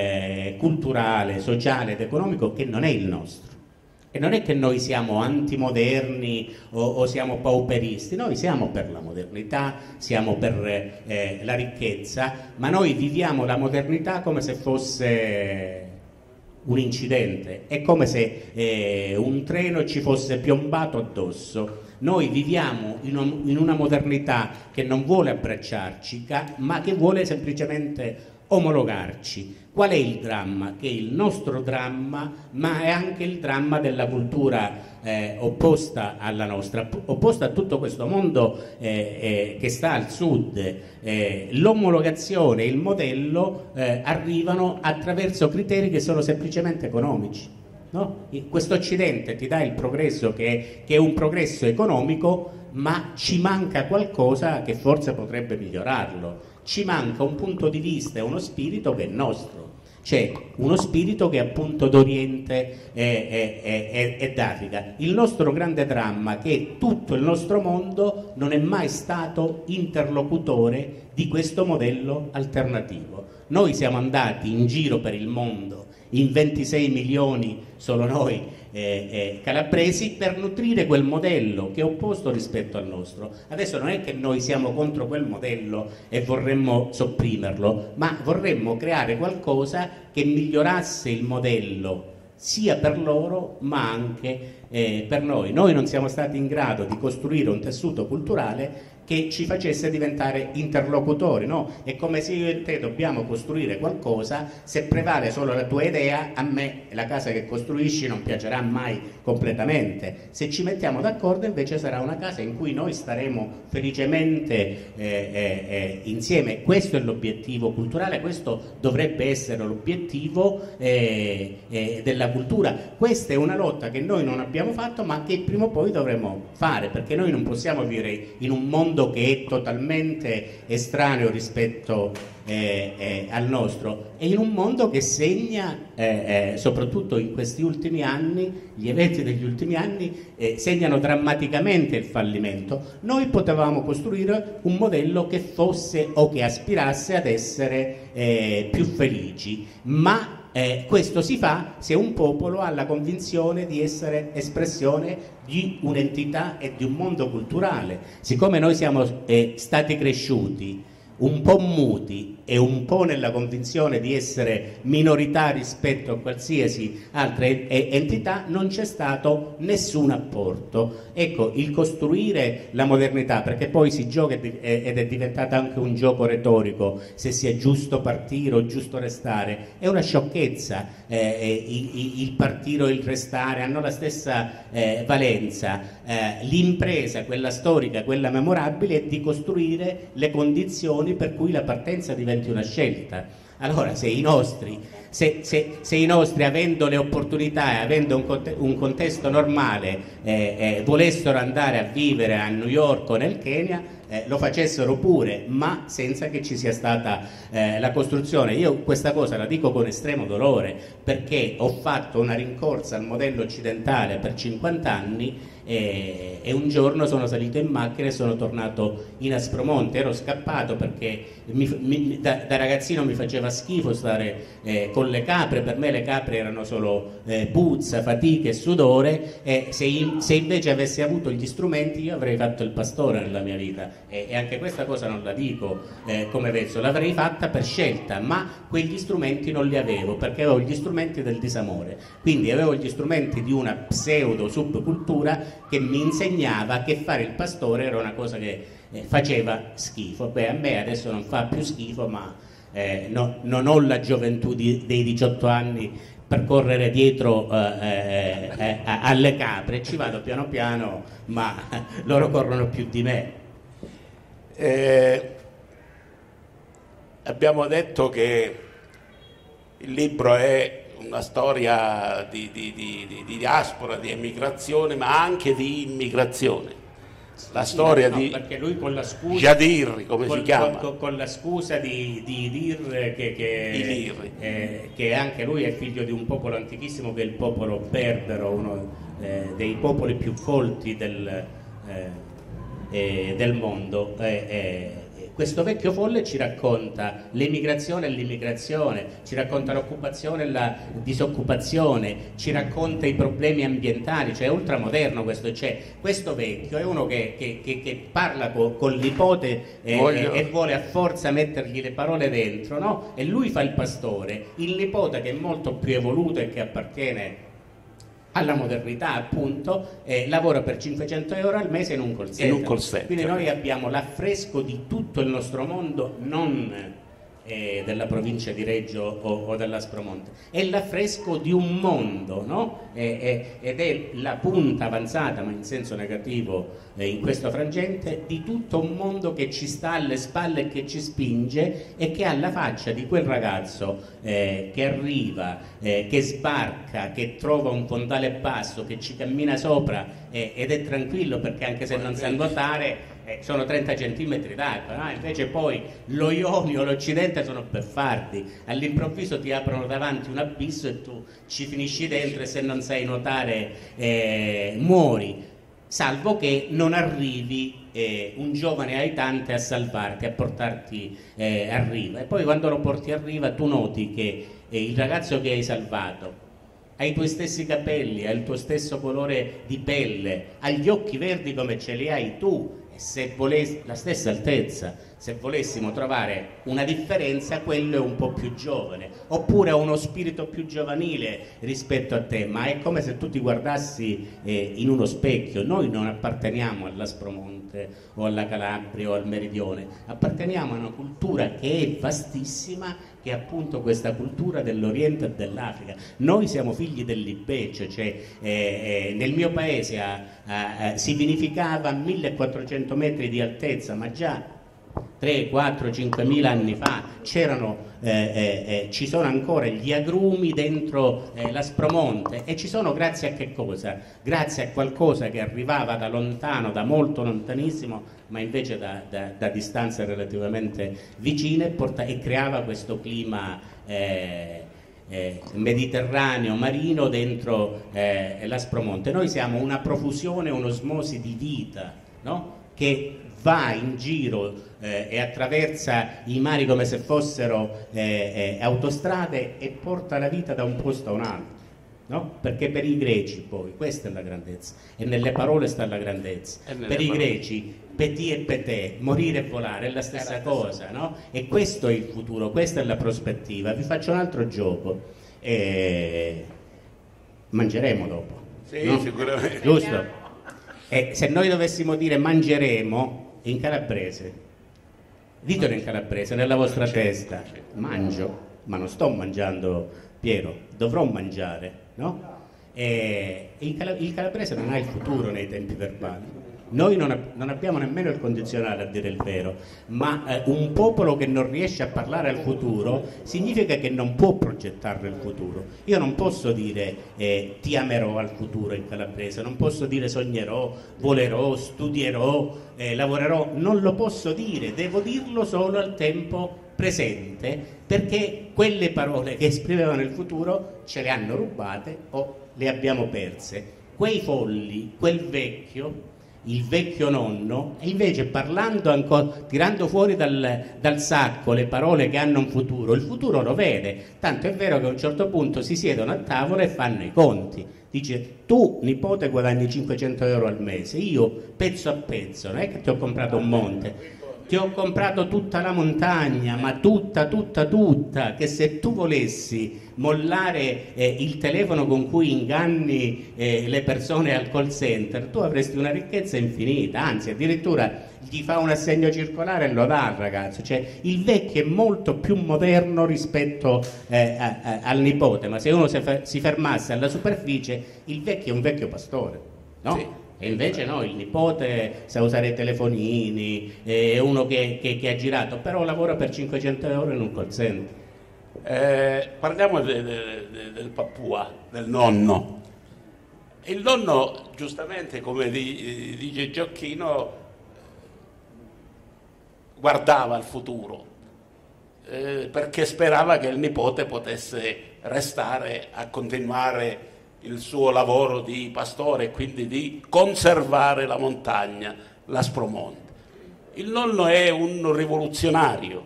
culturale, sociale ed economico che non è il nostro. E non è che noi siamo antimoderni o siamo pauperisti, noi siamo per la modernità, siamo per la ricchezza, ma noi viviamo la modernità come se fosse un incidente, è come se un treno ci fosse piombato addosso. Noi viviamo in una modernità che non vuole abbracciarci, ma che vuole semplicemente omologarci. Qual è il dramma? Che è il nostro dramma, ma è anche il dramma della cultura opposta alla nostra, opposta a tutto questo mondo che sta al sud. L'omologazione e il modello arrivano attraverso criteri che sono semplicemente economici. No? Questo Occidente ti dà il progresso che è un progresso economico, ma ci manca qualcosa che forse potrebbe migliorarlo. Ci manca un punto di vista e uno spirito che è nostro. C'è uno spirito che è appunto d'Oriente e d'Africa. Il nostro grande dramma è che tutto il nostro mondo non è mai stato interlocutore di questo modello alternativo. Noi siamo andati in giro per il mondo, in 26 milioni solo noi calabresi, per nutrire quel modello che è opposto rispetto al nostro. Adesso non è che noi siamo contro quel modello e vorremmo sopprimerlo, ma vorremmo creare qualcosa che migliorasse il modello sia per loro ma anche per noi. Noi non siamo stati in grado di costruire un tessuto culturale che ci facesse diventare interlocutori, no? È come se io e te dobbiamo costruire qualcosa, se prevale solo la tua idea, a me la casa che costruisci non piacerà mai completamente. Se ci mettiamo d'accordo invece sarà una casa in cui noi staremo felicemente insieme. Questo è l'obiettivo culturale, questo dovrebbe essere l'obiettivo della cultura. Questa è una lotta che noi non abbiamo fatto ma che prima o poi dovremo fare, perché noi non possiamo vivere in un mondo che è totalmente estraneo rispetto al nostro, e in un mondo che segna, soprattutto in questi ultimi anni, gli eventi degli ultimi anni segnano drammaticamente il fallimento. Noi potevamo costruire un modello che fosse o che aspirasse ad essere più felici, ma questo si fa se un popolo ha la convinzione di essere espressione di un'entità e di un mondo culturale. Siccome noi siamo stati cresciuti un po' muti e un po' nella convinzione di essere minorità rispetto a qualsiasi altra entità, non c'è stato nessun apporto. Ecco, il costruire la modernità, perché poi si gioca ed è diventato anche un gioco retorico, se sia giusto partire o giusto restare, è una sciocchezza. Il partire o il restare hanno la stessa valenza. L'impresa, quella storica, quella memorabile, è di costruire le condizioni per cui la partenza diventi una scelta. Allora, se i nostri, avendo le opportunità e avendo un contesto normale, volessero andare a vivere a New York o nel Kenya, lo facessero pure, ma senza che ci sia stata la costruzione. Io questa cosa la dico con estremo dolore, perché ho fatto una rincorsa al modello occidentale per 50 anni e un giorno sono salito in macchina e sono tornato in Aspromonte. Ero scappato perché da ragazzino mi faceva schifo stare con le capre. Per me le capre erano solo puzza, fatica e sudore, e se invece avessi avuto gli strumenti io avrei fatto il pastore nella mia vita, e anche questa cosa non la dico come vezzo, l'avrei fatta per scelta, ma quegli strumenti non li avevo, perché avevo gli strumenti del disamore, quindi avevo gli strumenti di una pseudo subcultura che mi insegnava che fare il pastore era una cosa che faceva schifo. Beh, a me adesso non fa più schifo, ma non ho la gioventù dei 18 anni per correre dietro alle capre, ci vado piano piano, ma loro corrono più di me. Abbiamo detto che il libro è una storia di diaspora, di emigrazione, ma anche di immigrazione. La storia di perché lui con la scusa Jadir, come si chiama? Con la scusa di Idir, che anche lui è figlio di un popolo antichissimo, che è il popolo berbero, uno dei popoli più colti del mondo. Questo vecchio folle ci racconta l'emigrazione e l'immigrazione, ci racconta l'occupazione e la disoccupazione, ci racconta i problemi ambientali, cioè è ultramoderno questo. Cioè, questo vecchio è uno che parla con l'ipote e vuole a forza mettergli le parole dentro, no? E lui fa il pastore. Il nipote, che è molto più evoluto e che appartiene alla modernità, appunto, lavora per 500 euro al mese in un call center. Quindi noi abbiamo l'affresco di tutto il nostro mondo, non della provincia di Reggio o dell'Aspromonte, è l'affresco di un mondo, no? Ed è la punta avanzata, ma in senso negativo, in questo frangente, di tutto un mondo che ci sta alle spalle e che ci spinge, e che ha la faccia di quel ragazzo che arriva, che sbarca, che trova un fondale basso, che ci cammina sopra ed è tranquillo, perché anche se non sa nuotare sono 30 centimetri d'acqua, no? Invece poi lo Ionio o l'Occidente sono beffardi, all'improvviso ti aprono davanti un abisso e tu ci finisci dentro, e se non sai nuotare muori, salvo che non arrivi un giovane aiutante a salvarti, a portarti a riva. E poi quando lo porti a riva tu noti che il ragazzo che hai salvato ha i tuoi stessi capelli, ha il tuo stesso colore di pelle, ha gli occhi verdi come ce li hai tu, la stessa altezza. Se volessimo trovare una differenza, quello è un po' più giovane, oppure ha uno spirito più giovanile rispetto a te, ma è come se tu ti guardassi in uno specchio. Noi non apparteniamo all'Aspromonte o alla Calabria o al Meridione, apparteniamo a una cultura che è vastissima, che è appunto questa cultura dell'Oriente e dell'Africa. Noi siamo figli del Libeccio, cioè nel mio paese si vinificava a 1400 metri di altezza, ma già 3, 4, 5.000 anni fa ci sono ancora gli agrumi dentro l'Aspromonte, e ci sono grazie a che cosa? Grazie a qualcosa che arrivava da lontano, da molto lontanissimo, ma invece da distanze relativamente vicine, e creava questo clima mediterraneo, marino dentro l'Aspromonte. Noi siamo una profusione, un'osmosi di vita, no? Che va in giro e attraversa i mari come se fossero autostrade e porta la vita da un posto a un altro, no? Perché per i greci poi questa è la grandezza, e nelle parole sta la grandezza. Per i greci petit e pété, morire e volare è la stessa cosa, no? E questo è il futuro, questa è la prospettiva. Vi faccio un altro gioco, mangeremo dopo, sì, no? Sicuramente, giusto? E se noi dovessimo dire mangeremo in calabrese, ditelo in calabrese nella vostra testa: mangio, ma non sto mangiando, Piero, dovrò mangiare, no? Il calabrese non ha il futuro nei tempi verbali. Noi non abbiamo nemmeno il condizionale, a dire il vero, ma un popolo che non riesce a parlare al futuro significa che non può progettare il futuro. Io non posso dire ti amerò al futuro in calabrese, non posso dire sognerò, volerò, studierò, lavorerò, non lo posso dire, devo dirlo solo al tempo presente, perché quelle parole che esprimevano il futuro ce le hanno rubate o le abbiamo perse. Quei folli, quel vecchio, il vecchio nonno, e invece parlando ancora, tirando fuori dal sacco le parole che hanno un futuro, il futuro lo vede, tanto è vero che a un certo punto si siedono a tavola e fanno i conti. Dice: tu nipote guadagni 500 euro al mese, io pezzo a pezzo, non è che ti ho comprato un monte, ti ho comprato tutta la montagna, ma tutta, che se tu volessi mollare il telefono con cui inganni le persone al call center, tu avresti una ricchezza infinita, anzi addirittura gli fa un assegno circolare e lo dà al ragazzo. Cioè il vecchio è molto più moderno rispetto al nipote, ma se uno si fermasse alla superficie, il vecchio è un vecchio pastore, no? Sì. E invece no, il nipote sa usare i telefonini, è uno che ha girato, però lavora per 500 euro in un call center. Parliamo del Papua, del nonno. Il nonno, giustamente, come dice Gioacchino, guardava al futuro, perché sperava che il nipote potesse restare a continuare il suo lavoro di pastore e quindi di conservare la montagna, l'Aspromonte. Il nonno è un rivoluzionario,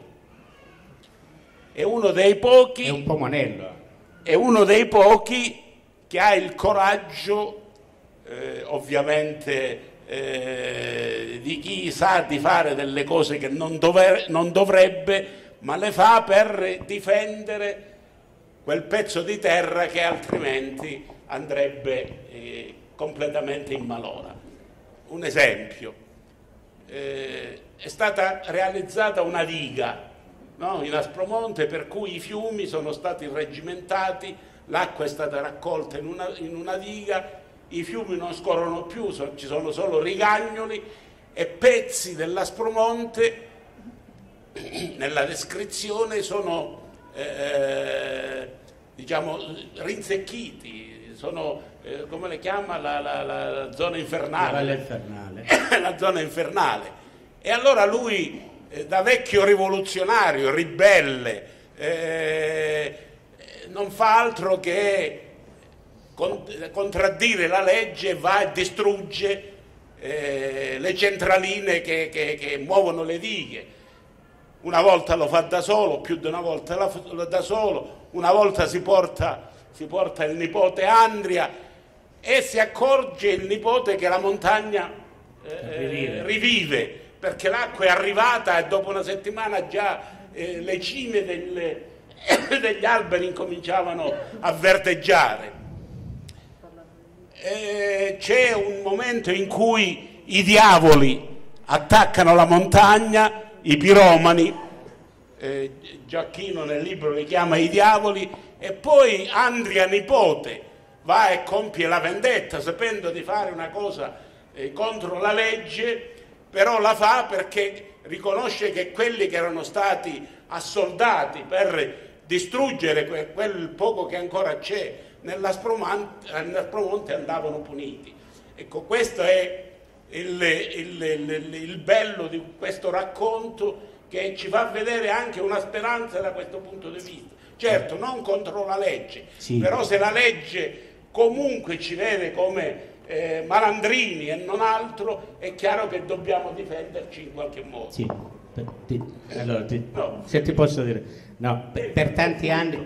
è uno dei pochi, è un po' Manello, è uno dei pochi che ha il coraggio, ovviamente, di chi sa di fare delle cose che non dovrebbe, ma le fa per difendere quel pezzo di terra che altrimenti andrebbe completamente in malora. Un esempio: è stata realizzata una diga, no, in Aspromonte, per cui i fiumi sono stati reggimentati, l'acqua è stata raccolta in una diga, i fiumi non scorrono più, ci sono solo rigagnoli, e pezzi dell'Aspromonte nella descrizione sono diciamo rinzecchiti, sono come le chiama la zona infernale, la valle infernale. La zona infernale. E allora lui, da vecchio rivoluzionario, ribelle, non fa altro che contraddire la legge, va e distrugge le centraline che muovono le dighe. Una volta lo fa da solo, più di una volta da solo, una volta si porta il nipote Andria, e si accorge il nipote che la montagna rivive, perché l'acqua è arrivata e dopo una settimana già le cime degli alberi incominciavano a verdeggiare. C'è un momento in cui i diavoli attaccano la montagna, i piromani, Giacchino nel libro li chiama i diavoli, e poi Andria nipote va e compie la vendetta sapendo di fare una cosa contro la legge, però la fa perché riconosce che quelli che erano stati assoldati per distruggere quel poco che ancora c'è nell'Aspromonte andavano puniti. Ecco, questo è il bello di questo racconto, che ci fa vedere anche una speranza da questo punto di vista. Certo, non contro la legge, sì, però se la legge comunque ci vede come malandrini e non altro, è chiaro che dobbiamo difenderci in qualche modo. Sì. Allora, se ti posso dire, no, per tanti anni,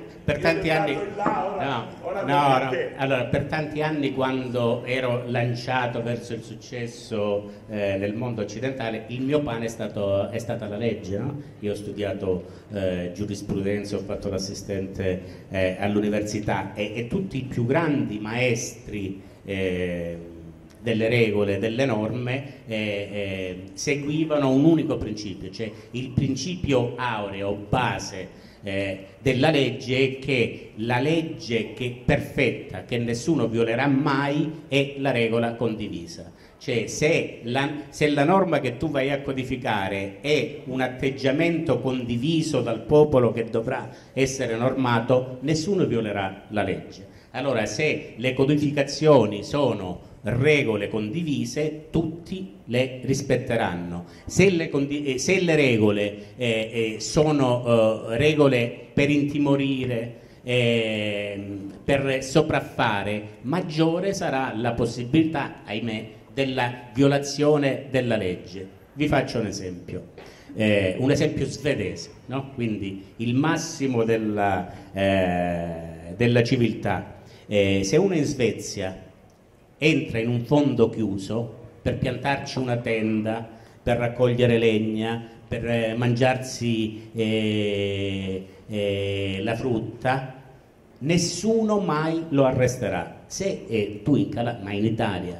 allora, per tanti anni, quando ero lanciato verso il successo nel mondo occidentale, il mio pane è stata la legge, no? Io ho studiato giurisprudenza, ho fatto l'assistente all'università, e tutti i più grandi maestri delle regole, delle norme, seguivano un unico principio, cioè il principio aureo, base della legge è che la legge perfetta, che nessuno violerà mai, è la regola condivisa. Cioè se la norma che tu vai a codificare è un atteggiamento condiviso dal popolo che dovrà essere normato, nessuno violerà la legge. Allora, se le codificazioni sono regole condivise, tutti le rispetteranno. Se le regole sono regole per intimorire, per sopraffare, maggiore sarà la possibilità, ahimè, della violazione della legge. Vi faccio un esempio svedese, no? Quindi il massimo della civiltà. Se uno in Svezia entra in un fondo chiuso per piantarci una tenda, per raccogliere legna, per mangiarsi la frutta, nessuno mai lo arresterà. Se tu ma in Italia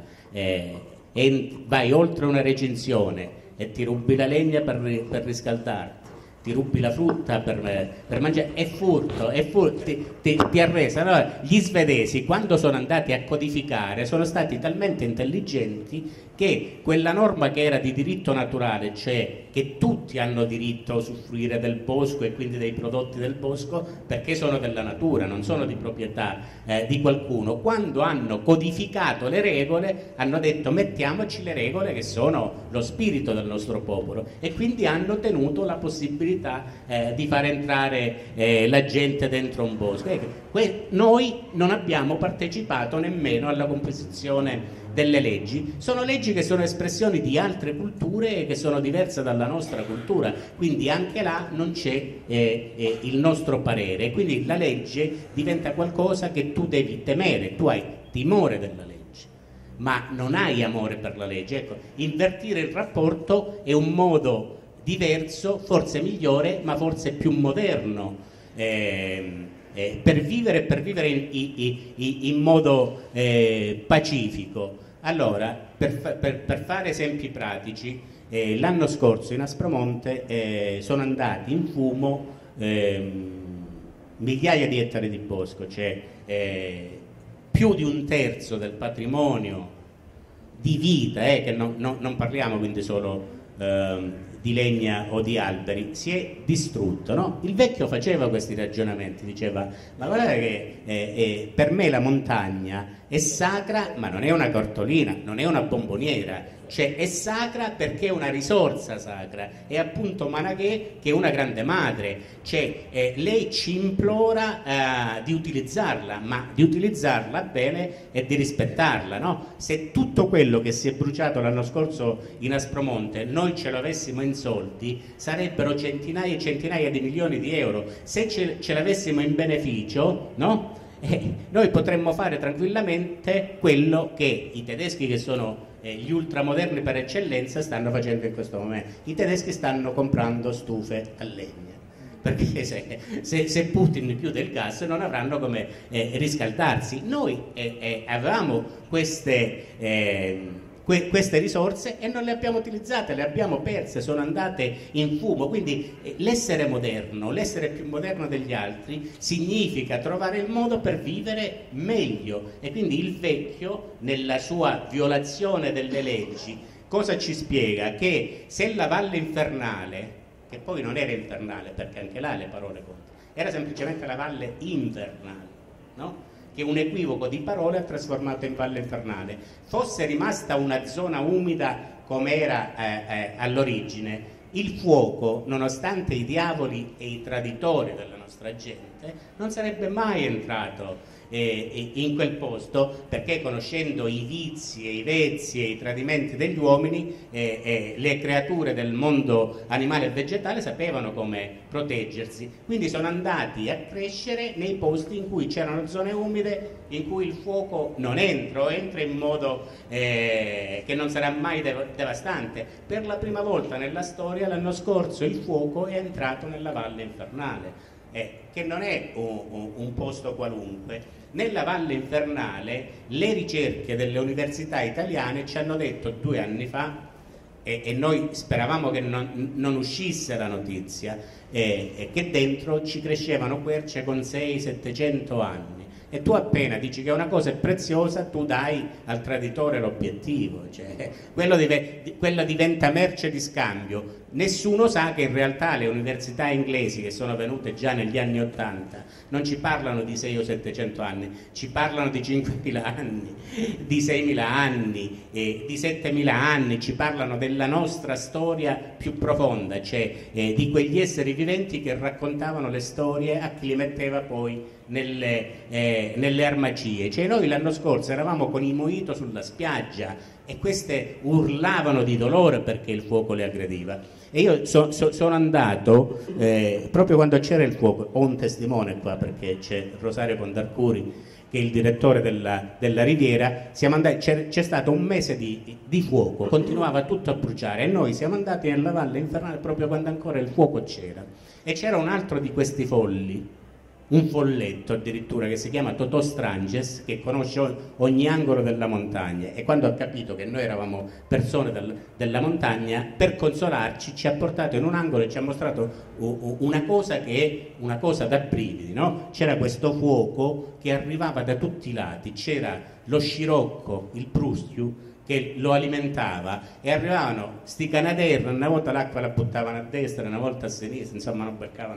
vai oltre una recinzione e ti rubi la legna per riscaldarti, ti rubi la frutta per mangiare, è furto, ti arrestano. Allora, gli svedesi, quando sono andati a codificare, sono stati talmente intelligenti che quella norma che era di diritto naturale, cioè che tutti hanno diritto a usufruire del bosco e quindi dei prodotti del bosco perché sono della natura, non sono di proprietà di qualcuno, quando hanno codificato le regole hanno detto mettiamoci le regole che sono lo spirito del nostro popolo, e quindi hanno tenuto la possibilità di far entrare la gente dentro un bosco. Noi non abbiamo partecipato nemmeno alla composizione delle leggi. Sono leggi che sono espressioni di altre culture e che sono diverse dalla nostra cultura, quindi anche là non c'è il nostro parere, quindi la legge diventa qualcosa che tu devi temere, tu hai timore della legge, ma non hai amore per la legge. Ecco, invertire il rapporto è un modo diverso, forse migliore, ma forse più moderno, per vivere in modo pacifico. Allora, per fare esempi pratici, l'anno scorso in Aspromonte sono andati in fumo migliaia di ettari di bosco, cioè più di un terzo del patrimonio di vita, che non parliamo quindi solo di legna o di alberi, si è distrutto, no? Il vecchio faceva questi ragionamenti, diceva: ma guardate che per me la montagna è sacra, ma non è una cartolina, non è una bomboniera, cioè è sacra perché è una risorsa sacra, è appunto Managhè che è una grande madre, cioè lei ci implora di utilizzarla, ma di utilizzarla bene e di rispettarla, no? Se tutto quello che si è bruciato l'anno scorso in Aspromonte noi ce l'avessimo in soldi, sarebbero centinaia e centinaia di milioni di euro. Se ce l'avessimo in beneficio, no? Noi potremmo fare tranquillamente quello che i tedeschi che sono gli ultramoderni per eccellenza stanno facendo in questo momento. I tedeschi stanno comprando stufe a legna, perché se Putin chiude il gas non avranno come riscaldarsi. Noi avevamo queste risorse e non le abbiamo utilizzate, le abbiamo perse, sono andate in fumo. Quindi l'essere moderno, l'essere più moderno degli altri, significa trovare il modo per vivere meglio. E quindi il vecchio, nella sua violazione delle leggi, cosa ci spiega? Che se la Valle Infernale, che poi non era infernale perché anche là le parole contano, era semplicemente la Valle Invernale, no? Che un equivoco di parole ha trasformato in Valle Infernale, fosse rimasta una zona umida come era all'origine, il fuoco, nonostante i diavoli e i traditori della nostra gente, non sarebbe mai entrato in quel posto, perché conoscendo i vizi e i vezzi e i tradimenti degli uomini, le creature del mondo animale e vegetale sapevano come proteggersi. Quindi sono andati a crescere nei posti in cui c'erano zone umide, in cui il fuoco non entra o entra in modo che non sarà mai devastante. Per la prima volta nella storia, l'anno scorso, il fuoco è entrato nella Valle Infernale, che non è un posto qualunque. Nella Valle Infernale le ricerche delle università italiane ci hanno detto 2 anni fa, e noi speravamo che non uscisse la notizia, che dentro ci crescevano querce con 600-700 anni. E tu appena dici che una cosa è preziosa, tu dai al traditore l'obiettivo, cioè quella diventa merce di scambio. Nessuno sa che in realtà le università inglesi, che sono venute già negli anni '80, non ci parlano di 6 o 700 anni, ci parlano di 5.000 anni, di 6.000 anni, di 7.000 anni, ci parlano della nostra storia più profonda, cioè di quegli esseri viventi che raccontavano le storie a chi li metteva poi nelle armacie. Cioè noi l'anno scorso eravamo con i mojito sulla spiaggia e queste urlavano di dolore perché il fuoco le aggrediva. E io sono andato proprio quando c'era il fuoco. Ho un testimone qua perché c'è Rosario Condarcuri, che è il direttore della Riviera. Siamo andati, c'è stato un mese di fuoco, continuava tutto a bruciare e noi siamo andati nella Valle Infernale proprio quando ancora il fuoco c'era. E c'era un altro di questi folli, un folletto addirittura, che si chiama Totò Stranges, che conosce ogni angolo della montagna, e quando ha capito che noi eravamo persone della montagna, per consolarci ci ha portato in un angolo e ci ha mostrato una cosa che è una cosa da brividi, no? C'era questo fuoco che arrivava da tutti i lati, c'era lo scirocco, il prustiu, che lo alimentava, e arrivavano sti canadair, una volta l'acqua la buttavano a destra, una volta a sinistra, insomma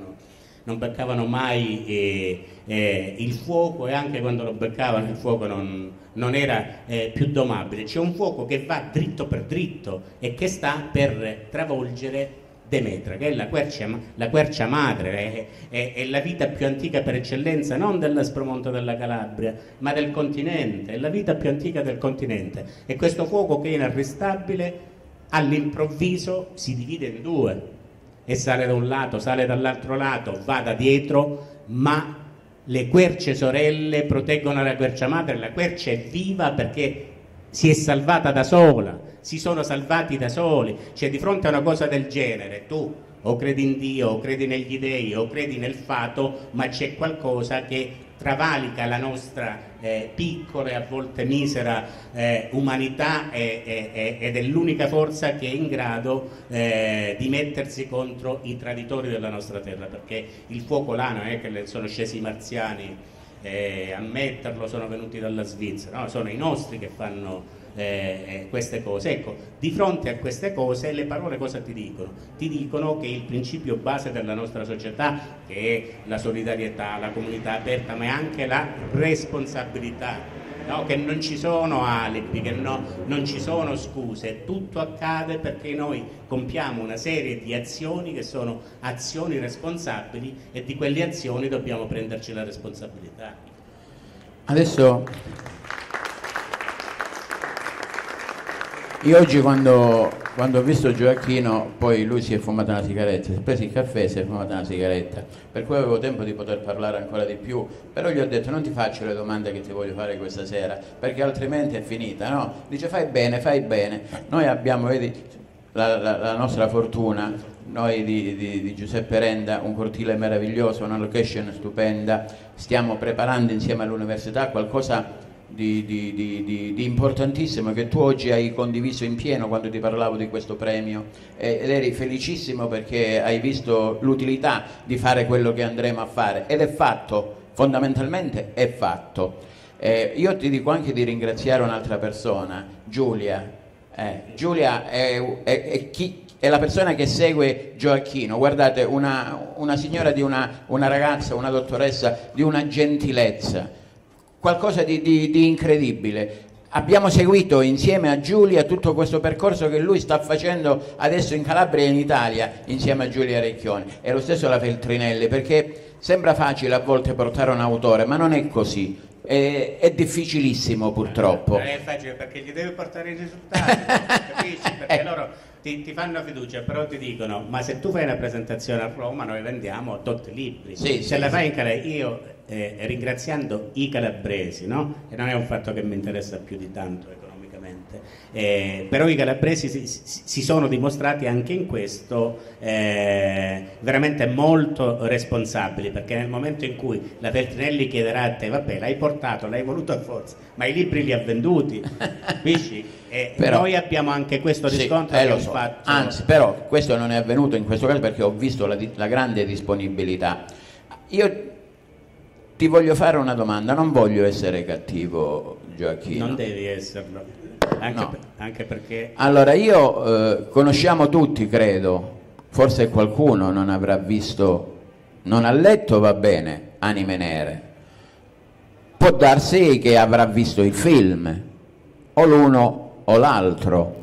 non beccavano mai il fuoco, e anche quando lo beccavano il fuoco non era più domabile. C'è un fuoco che va dritto per dritto e che sta per travolgere Demetra, che è la quercia madre, è la vita più antica per eccellenza, non dell'Aspromonte della Calabria, ma del continente, è la vita più antica del continente. E questo fuoco, che è inarrestabile, all'improvviso si divide in 2. E sale da un lato, sale dall'altro lato, va da dietro, ma le querce sorelle proteggono la quercia madre. La quercia è viva perché si è salvata da sola, si sono salvati da soli. Cioè, di fronte a una cosa del genere, tu o credi in Dio, o credi negli dei, o credi nel fato, ma c'è qualcosa che travalica la nostra piccola e a volte misera umanità, ed è l'unica forza che è in grado di mettersi contro i traditori della nostra terra, perché il fuoco là non è che sono scesi i marziani a metterlo, sono venuti dalla Svizzera, no, sono i nostri che fanno queste cose. Ecco, di fronte a queste cose le parole cosa ti dicono? Ti dicono che il principio base della nostra società, che è la solidarietà, la comunità aperta, ma è anche la responsabilità, no? Che non ci sono alibi, che non ci sono scuse, tutto accade perché noi compiamo una serie di azioni che sono azioni responsabili, e di quelle azioni dobbiamo prenderci la responsabilità. Adesso io oggi, quando Quando ho visto Gioacchino, poi lui si è fumato una sigaretta, si è preso il caffè e si è fumato una sigaretta, per cui avevo tempo di poter parlare ancora di più, però gli ho detto non ti faccio le domande che ti voglio fare questa sera, perché altrimenti è finita, no? Dice fai bene, noi abbiamo, vedi, la nostra fortuna, noi di Giuseppe Renda, un cortile meraviglioso, una location stupenda, stiamo preparando insieme all'università qualcosa di importantissimo che tu oggi hai condiviso in pieno quando ti parlavo di questo premio, ed eri felicissimo perché hai visto l'utilità di fare quello che andremo a fare, ed è fatto, fondamentalmente è fatto. Io ti dico anche di ringraziare un'altra persona, Giulia. Giulia è la persona che segue Gioacchino, guardate, una signora di una ragazza, una dottoressa di una gentilezza, qualcosa di incredibile. Abbiamo seguito insieme a Giulia tutto questo percorso che lui sta facendo adesso in Calabria e in Italia insieme a Giulia Recchioni, e lo stesso la Feltrinelli, perché sembra facile a volte portare un autore, ma non è così. È difficilissimo purtroppo. Non è facile perché gli devi portare i risultati, capisci? Perché loro ti fanno fiducia, però ti dicono ma se tu fai una presentazione a Roma noi vendiamo tot libri, se la fai in Calabria, io ringraziando i calabresi, no? E non è un fatto che mi interessa più di tanto economicamente, però i calabresi si sono dimostrati anche in questo veramente molto responsabili, perché nel momento in cui la Feltrinelli chiederà a te vabbè l'hai portato, l'hai voluto a forza, ma i libri li ha venduti, capisci? Però, noi abbiamo anche questo riscontro che lo so. fatto... Anzi, però questo non è avvenuto in questo caso perché ho visto la grande disponibilità. Io ti voglio fare una domanda, non voglio essere cattivo, Gioacchino. Non devi esserlo, anche perché... Allora, io conosciamo tutti, credo, forse qualcuno non avrà visto, non ha letto, va bene, Anime Nere. Può darsi che avrà visto il film, o l'uno o l'altro,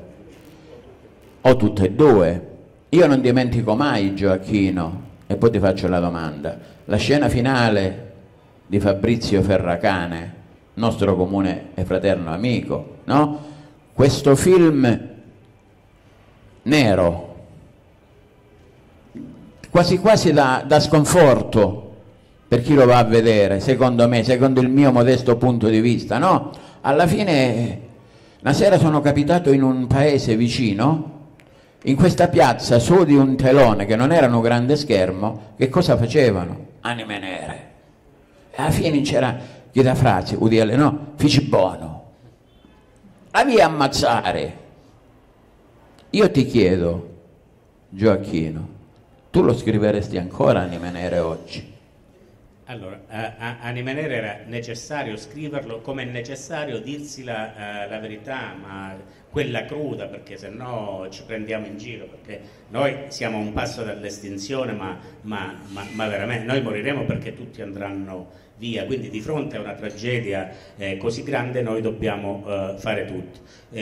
o tutte e due. Io non dimentico mai, Gioacchino, e poi ti faccio la domanda, la scena finale di Fabrizio Ferracane, nostro comune e fraterno amico, no? Questo film nero, quasi quasi da sconforto per chi lo va a vedere, secondo me, secondo il mio modesto punto di vista, no? Alla fine, una sera sono capitato in un paese vicino, in questa piazza, su di un telone che non era un grande schermo, che cosa facevano? Anime Nere. E alla fine c'era questa frase, udiale, no? Fici buono. La via ammazzare. Io ti chiedo, Gioacchino, tu lo scriveresti ancora Anime Nere oggi? Allora, Anime Nere era necessario scriverlo, come è necessario dirsi la verità, ma quella cruda, perché se no ci prendiamo in giro, perché noi siamo a un passo dall'estinzione, ma veramente noi moriremo perché tutti andranno via, quindi di fronte a una tragedia così grande noi dobbiamo fare tutto.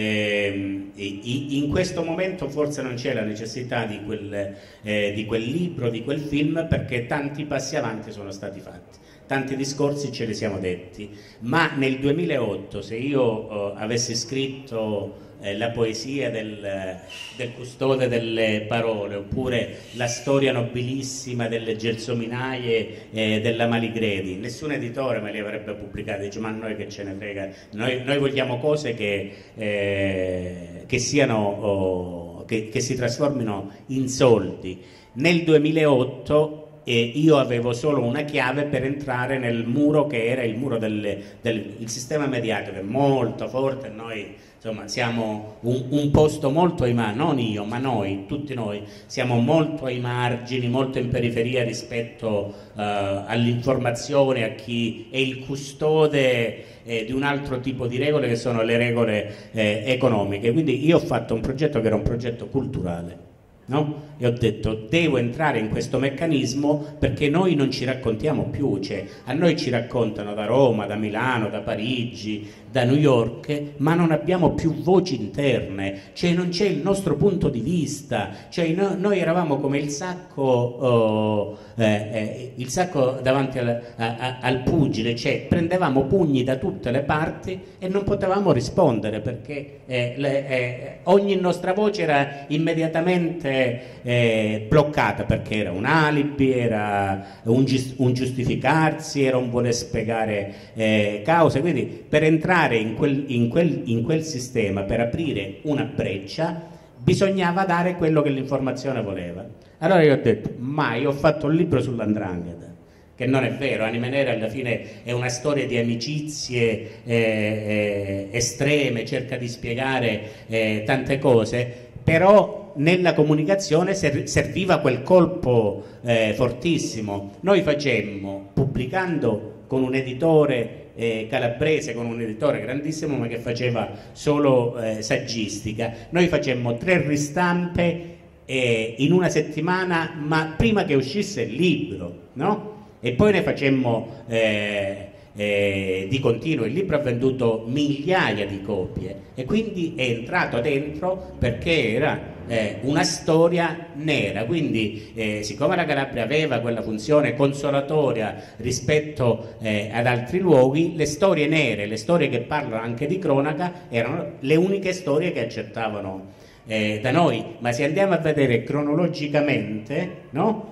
In questo momento forse non c'è la necessità di quel libro, di quel film, perché tanti passi avanti sono stati fatti, tanti discorsi ce li siamo detti, ma nel 2008 se io avessi scritto la poesia del custode delle parole, oppure la storia nobilissima delle gelsomminaie della Maligredi, nessun editore me li avrebbe pubblicati. Dice, ma a noi che ce ne frega, noi vogliamo cose che siano che si trasformino in soldi. Nel 2008 io avevo solo una chiave per entrare nel muro che era il muro il sistema mediatico, è molto forte, noi insomma siamo un posto molto ai margini, non io, ma noi, tutti noi, siamo molto ai margini, molto in periferia rispetto all'informazione, a chi è il custode di un altro tipo di regole che sono le regole economiche. Quindi io ho fatto un progetto che era un progetto culturale, no? E ho detto devo entrare in questo meccanismo perché noi non ci raccontiamo più, cioè a noi ci raccontano da Roma, da Milano, da Parigi, da New York, ma non abbiamo più voci interne, cioè non c'è il nostro punto di vista, cioè noi eravamo come il sacco davanti al pugile, cioè prendevamo pugni da tutte le parti e non potevamo rispondere perché ogni nostra voce era immediatamente bloccata, perché era un alibi, era un giustificarsi, era un voler spiegare cause. Quindi per entrare in quel sistema, per aprire una breccia, bisognava dare quello che l'informazione voleva. Allora io ho detto, ma io ho fatto un libro sull''ndrangheta, che non è vero, Anime Nere alla fine è una storia di amicizie estreme, cerca di spiegare tante cose, però nella comunicazione serviva quel colpo fortissimo. Noi facemmo, pubblicando con un editore calabrese, con un editore grandissimo ma che faceva solo saggistica, noi facemmo 3 ristampe in una settimana, ma prima che uscisse il libro, no? E poi ne facemmo di continuo. Il libro ha venduto migliaia di copie e quindi è entrato dentro perché era una storia nera. Quindi siccome la Calabria aveva quella funzione consolatoria rispetto ad altri luoghi, le storie nere, le storie che parlano anche di cronaca, erano le uniche storie che accettavano da noi. Ma se andiamo a vedere cronologicamente, no?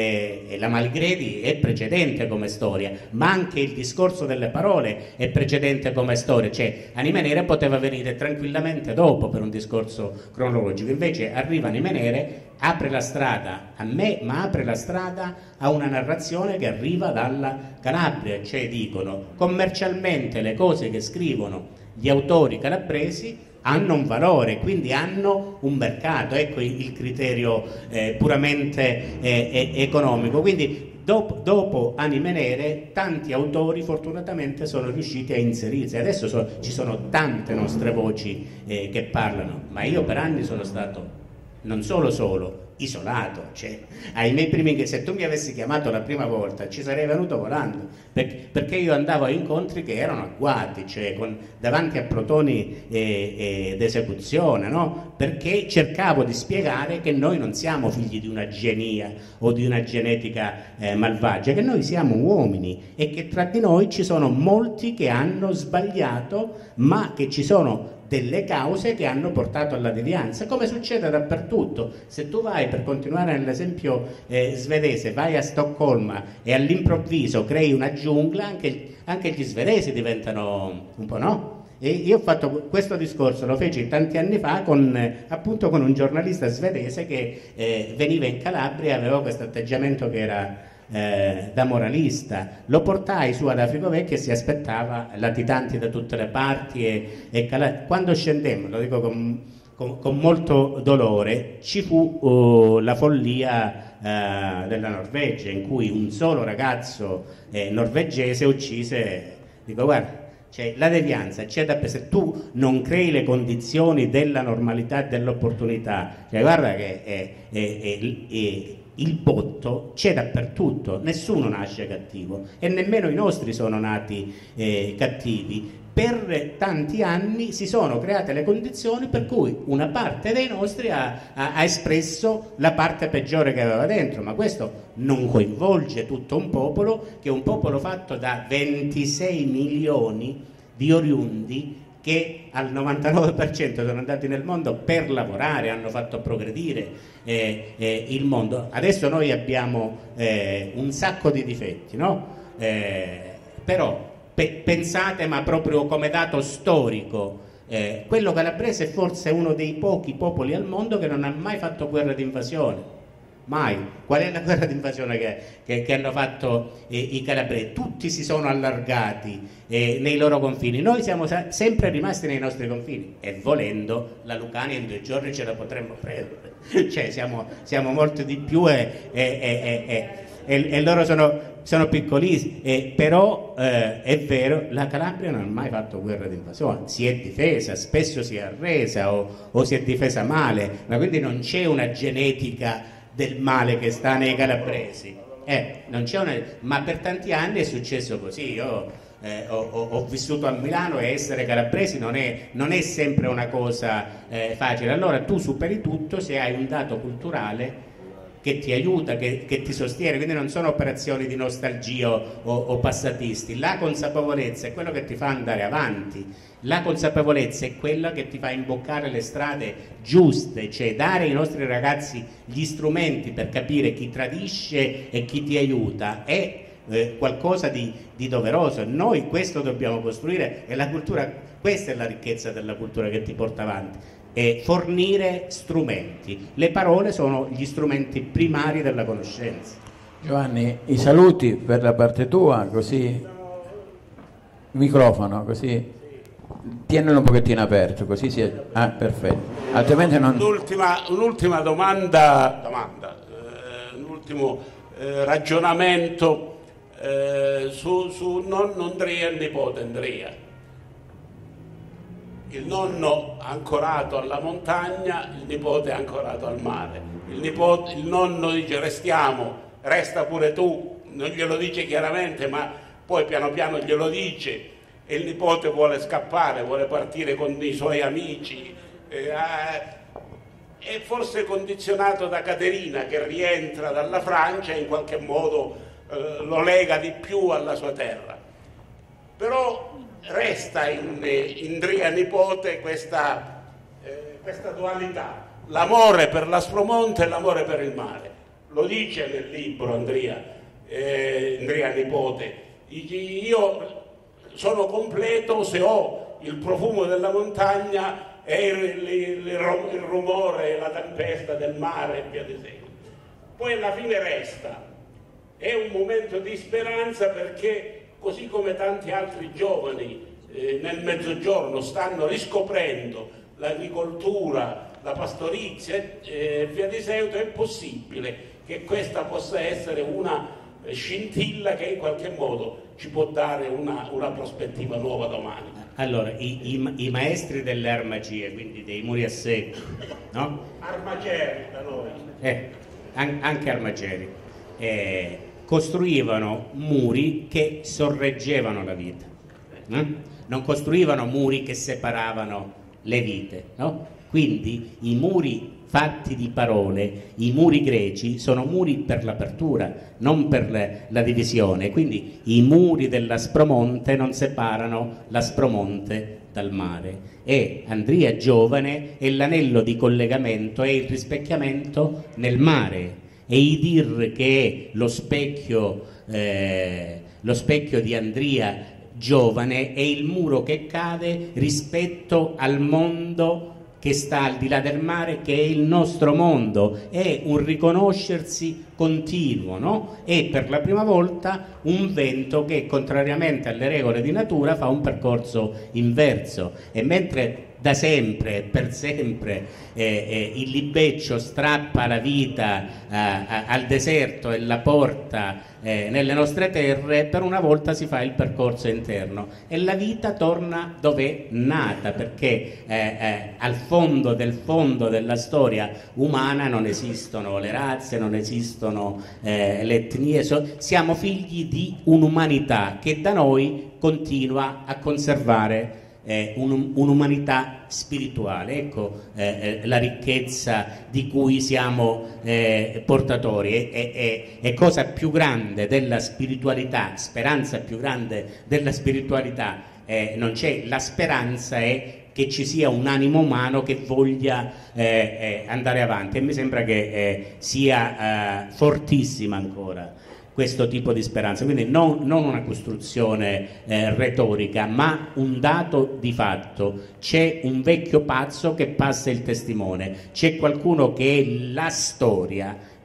La Malgredi è precedente come storia, ma anche il discorso delle parole è precedente come storia, cioè Anime Nere poteva venire tranquillamente dopo per un discorso cronologico, invece arriva Anime Nere, apre la strada a me, ma apre la strada a una narrazione che arriva dalla Calabria, cioè dicono commercialmente le cose che scrivono gli autori calabresi hanno un valore, quindi hanno un mercato. Ecco il criterio puramente economico. Quindi dopo Anime Nere tanti autori fortunatamente sono riusciti a inserirsi. Adesso ci sono tante nostre voci che parlano, ma io per anni sono stato non solo isolato, cioè ai miei primi, se tu mi avessi chiamato la prima volta ci sarei venuto volando, perché io andavo a incontri che erano agguati, cioè davanti a protoni d'esecuzione, no? Perché cercavo di spiegare che noi non siamo figli di una genia o di una genetica malvagia, che noi siamo uomini e che tra di noi ci sono molti che hanno sbagliato, ma che ci sono delle cause che hanno portato alla devianza, come succede dappertutto. Se tu vai, per continuare nell'esempio svedese, vai a Stoccolma e all'improvviso crei una giungla, anche gli svedesi diventano un po', no? E io ho fatto questo discorso, lo feci tanti anni fa appunto con un giornalista svedese che veniva in Calabria e aveva questo atteggiamento che era da moralista. Lo portai su ad Africovecchia e si aspettava latitanti da tutte le parti quando scendemmo, lo dico con molto dolore, ci fu la follia della Norvegia, in cui un solo ragazzo norvegese uccise. Dico, guarda, cioè, la devianza c'è se tu non crei le condizioni della normalità e dell'opportunità, cioè, guarda che il botto c'è dappertutto, nessuno nasce cattivo e nemmeno i nostri sono nati cattivi. Per tanti anni si sono create le condizioni per cui una parte dei nostri ha espresso la parte peggiore che aveva dentro, ma questo non coinvolge tutto un popolo, che è un popolo fatto da 26 milioni di oriundi che al 99% sono andati nel mondo per lavorare, hanno fatto progredire il mondo. Adesso noi abbiamo un sacco di difetti, no? Però pensate, ma proprio come dato storico, quello calabrese è forse uno dei pochi popoli al mondo che non ha mai fatto guerra di invasione. Mai. Qual è la guerra di invasione che hanno fatto i calabresi? Tutti si sono allargati nei loro confini, noi siamo sempre rimasti nei nostri confini e volendo la Lucania in 2 giorni ce la potremmo prendere, cioè siamo molto di più e loro sono piccolissimi, però è vero, la Calabria non ha mai fatto guerra di invasione, si è difesa, spesso si è arresa o si è difesa male, ma quindi non c'è una genetica del male che sta nei calabresi, non c'è ma per tanti anni è successo così. Io ho vissuto a Milano e essere calabresi non è sempre una cosa facile. Allora tu superi tutto se hai un dato culturale che ti aiuta, che ti sostiene, quindi non sono operazioni di nostalgia o passatisti. La consapevolezza è quello che ti fa andare avanti, la consapevolezza è quella che ti fa imboccare le strade giuste, cioè dare ai nostri ragazzi gli strumenti per capire chi tradisce e chi ti aiuta è qualcosa di doveroso. Noi questo dobbiamo costruire, e la cultura, questa è la ricchezza della cultura che ti porta avanti, è fornire strumenti. Le parole sono gli strumenti primari della conoscenza. Giovanni, i saluti per la parte tua, così il microfono, così tienilo un pochettino aperto, così si è... perfetto, altrimenti non... Un'ultima domanda, un ultimo ragionamento su nonno Andrea e il nipote Andrea. Il nonno ancorato alla montagna, il nipote ancorato al mare. Il nonno dice resta pure tu, non glielo dice chiaramente, ma poi piano piano glielo dice, e il nipote vuole scappare, vuole partire con i suoi amici, è forse condizionato da Caterina che rientra dalla Francia e in qualche modo lo lega di più alla sua terra. Però resta in Andrea nipote questa dualità, l'amore per l'Aspromonte e l'amore per il mare. Lo dice nel libro Andrea nipote, io sono completo se ho il profumo della montagna e il rumore, la tempesta del mare e via di seguito. Poi alla fine resta, è un momento di speranza, perché così come tanti altri giovani nel Mezzogiorno stanno riscoprendo l'agricoltura, la pastorizia e via di seguito, è possibile che questa possa essere una scintilla che in qualche modo ci può dare una prospettiva nuova domani. Allora, i maestri delle armagie, quindi dei muri a secco, no? Armageri da noi. Anche armageri. Costruivano muri che sorreggevano la vita, non costruivano muri che separavano le vite, no? Quindi i muri fatti di parole, i muri greci, sono muri per l'apertura, non per la divisione. Quindi i muri dell'Aspromonte non separano l'Aspromonte dal mare, e Andrea giovane è l'anello di collegamento, è il rispecchiamento nel mare. E i dir che è lo specchio di Andrea giovane è il muro che cade rispetto al mondo che sta al di là del mare, che è il nostro mondo. È un riconoscersi continuo, no? È per la prima volta un vento che, contrariamente alle regole di natura, fa un percorso inverso, e mentre da sempre, per sempre, il libeccio strappa la vita al deserto e la porta nelle nostre terre, per una volta si fa il percorso interno e la vita torna dove è nata, perché al fondo della storia umana non esistono le razze, non esistono le etnie, siamo figli di un'umanità che da noi continua a conservare un'umanità spirituale. Ecco la ricchezza di cui siamo portatori. È cosa più grande della spiritualità, speranza più grande della spiritualità non c'è. La speranza è che ci sia un animo umano che voglia andare avanti, e mi sembra che sia fortissima ancora questo tipo di speranza. Quindi non una costruzione retorica, ma un dato di fatto. C'è un vecchio pazzo che passa il testimone, c'è qualcuno che è la storia,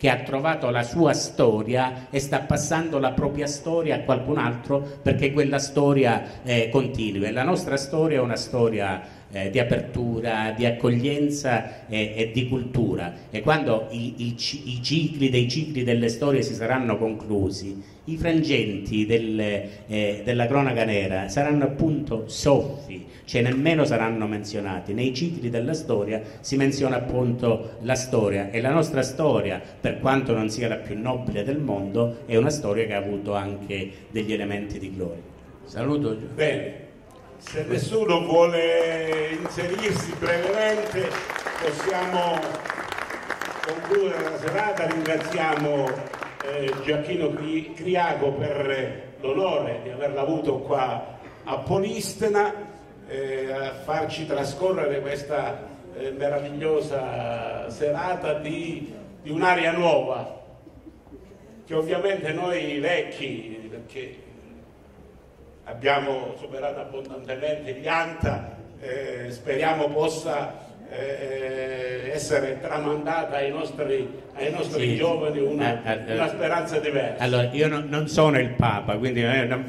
che ha trovato la sua storia e sta passando la propria storia a qualcun altro perché quella storia continui. E la nostra storia è una storia di apertura, di accoglienza e di cultura, e quando i cicli delle storie si saranno conclusi, i frangenti della cronaca nera saranno appunto soffi, cioè nemmeno saranno menzionati. Nei cicli della storia si menziona appunto la storia, e la nostra storia, per quanto non sia la più nobile del mondo, è una storia che ha avuto anche degli elementi di gloria. Saluto. Bene. Se nessuno vuole inserirsi brevemente, possiamo concludere la serata. Ringraziamo Gioacchino Criaco per l'onore di averla avuto qua a Polistena, a farci trascorrere questa meravigliosa serata di un'aria nuova, che ovviamente noi vecchi, perché abbiamo superato abbondantemente gli Anta, speriamo possa essere tramandata ai nostri sì, giovani una speranza diversa. Allora, io non sono il Papa, quindi non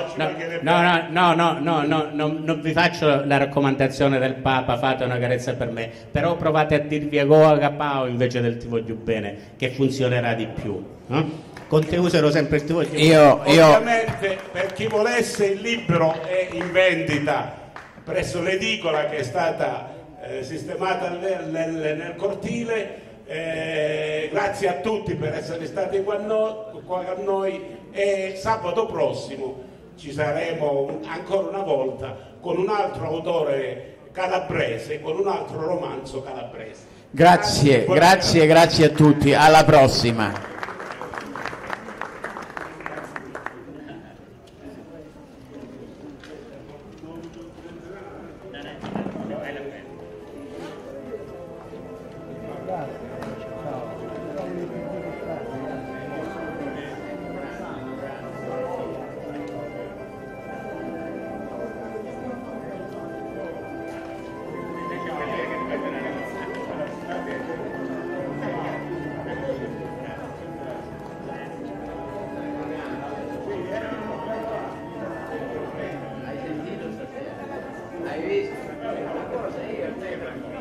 vi faccio la raccomandazione del Papa, fate una carezza per me, però provate a dirvi Agoa Capao invece del Ti voglio bene, che funzionerà di più. Con te usano sempre il tuo. Ovviamente, per chi volesse, il libro è in vendita presso l'edicola che è stata sistemata nel cortile. Grazie a tutti per essere stati qua con noi, e sabato prossimo ci saremo ancora una volta con un altro autore calabrese, con un altro romanzo calabrese. Grazie a tutti, alla prossima. Hai visto? Una cosa io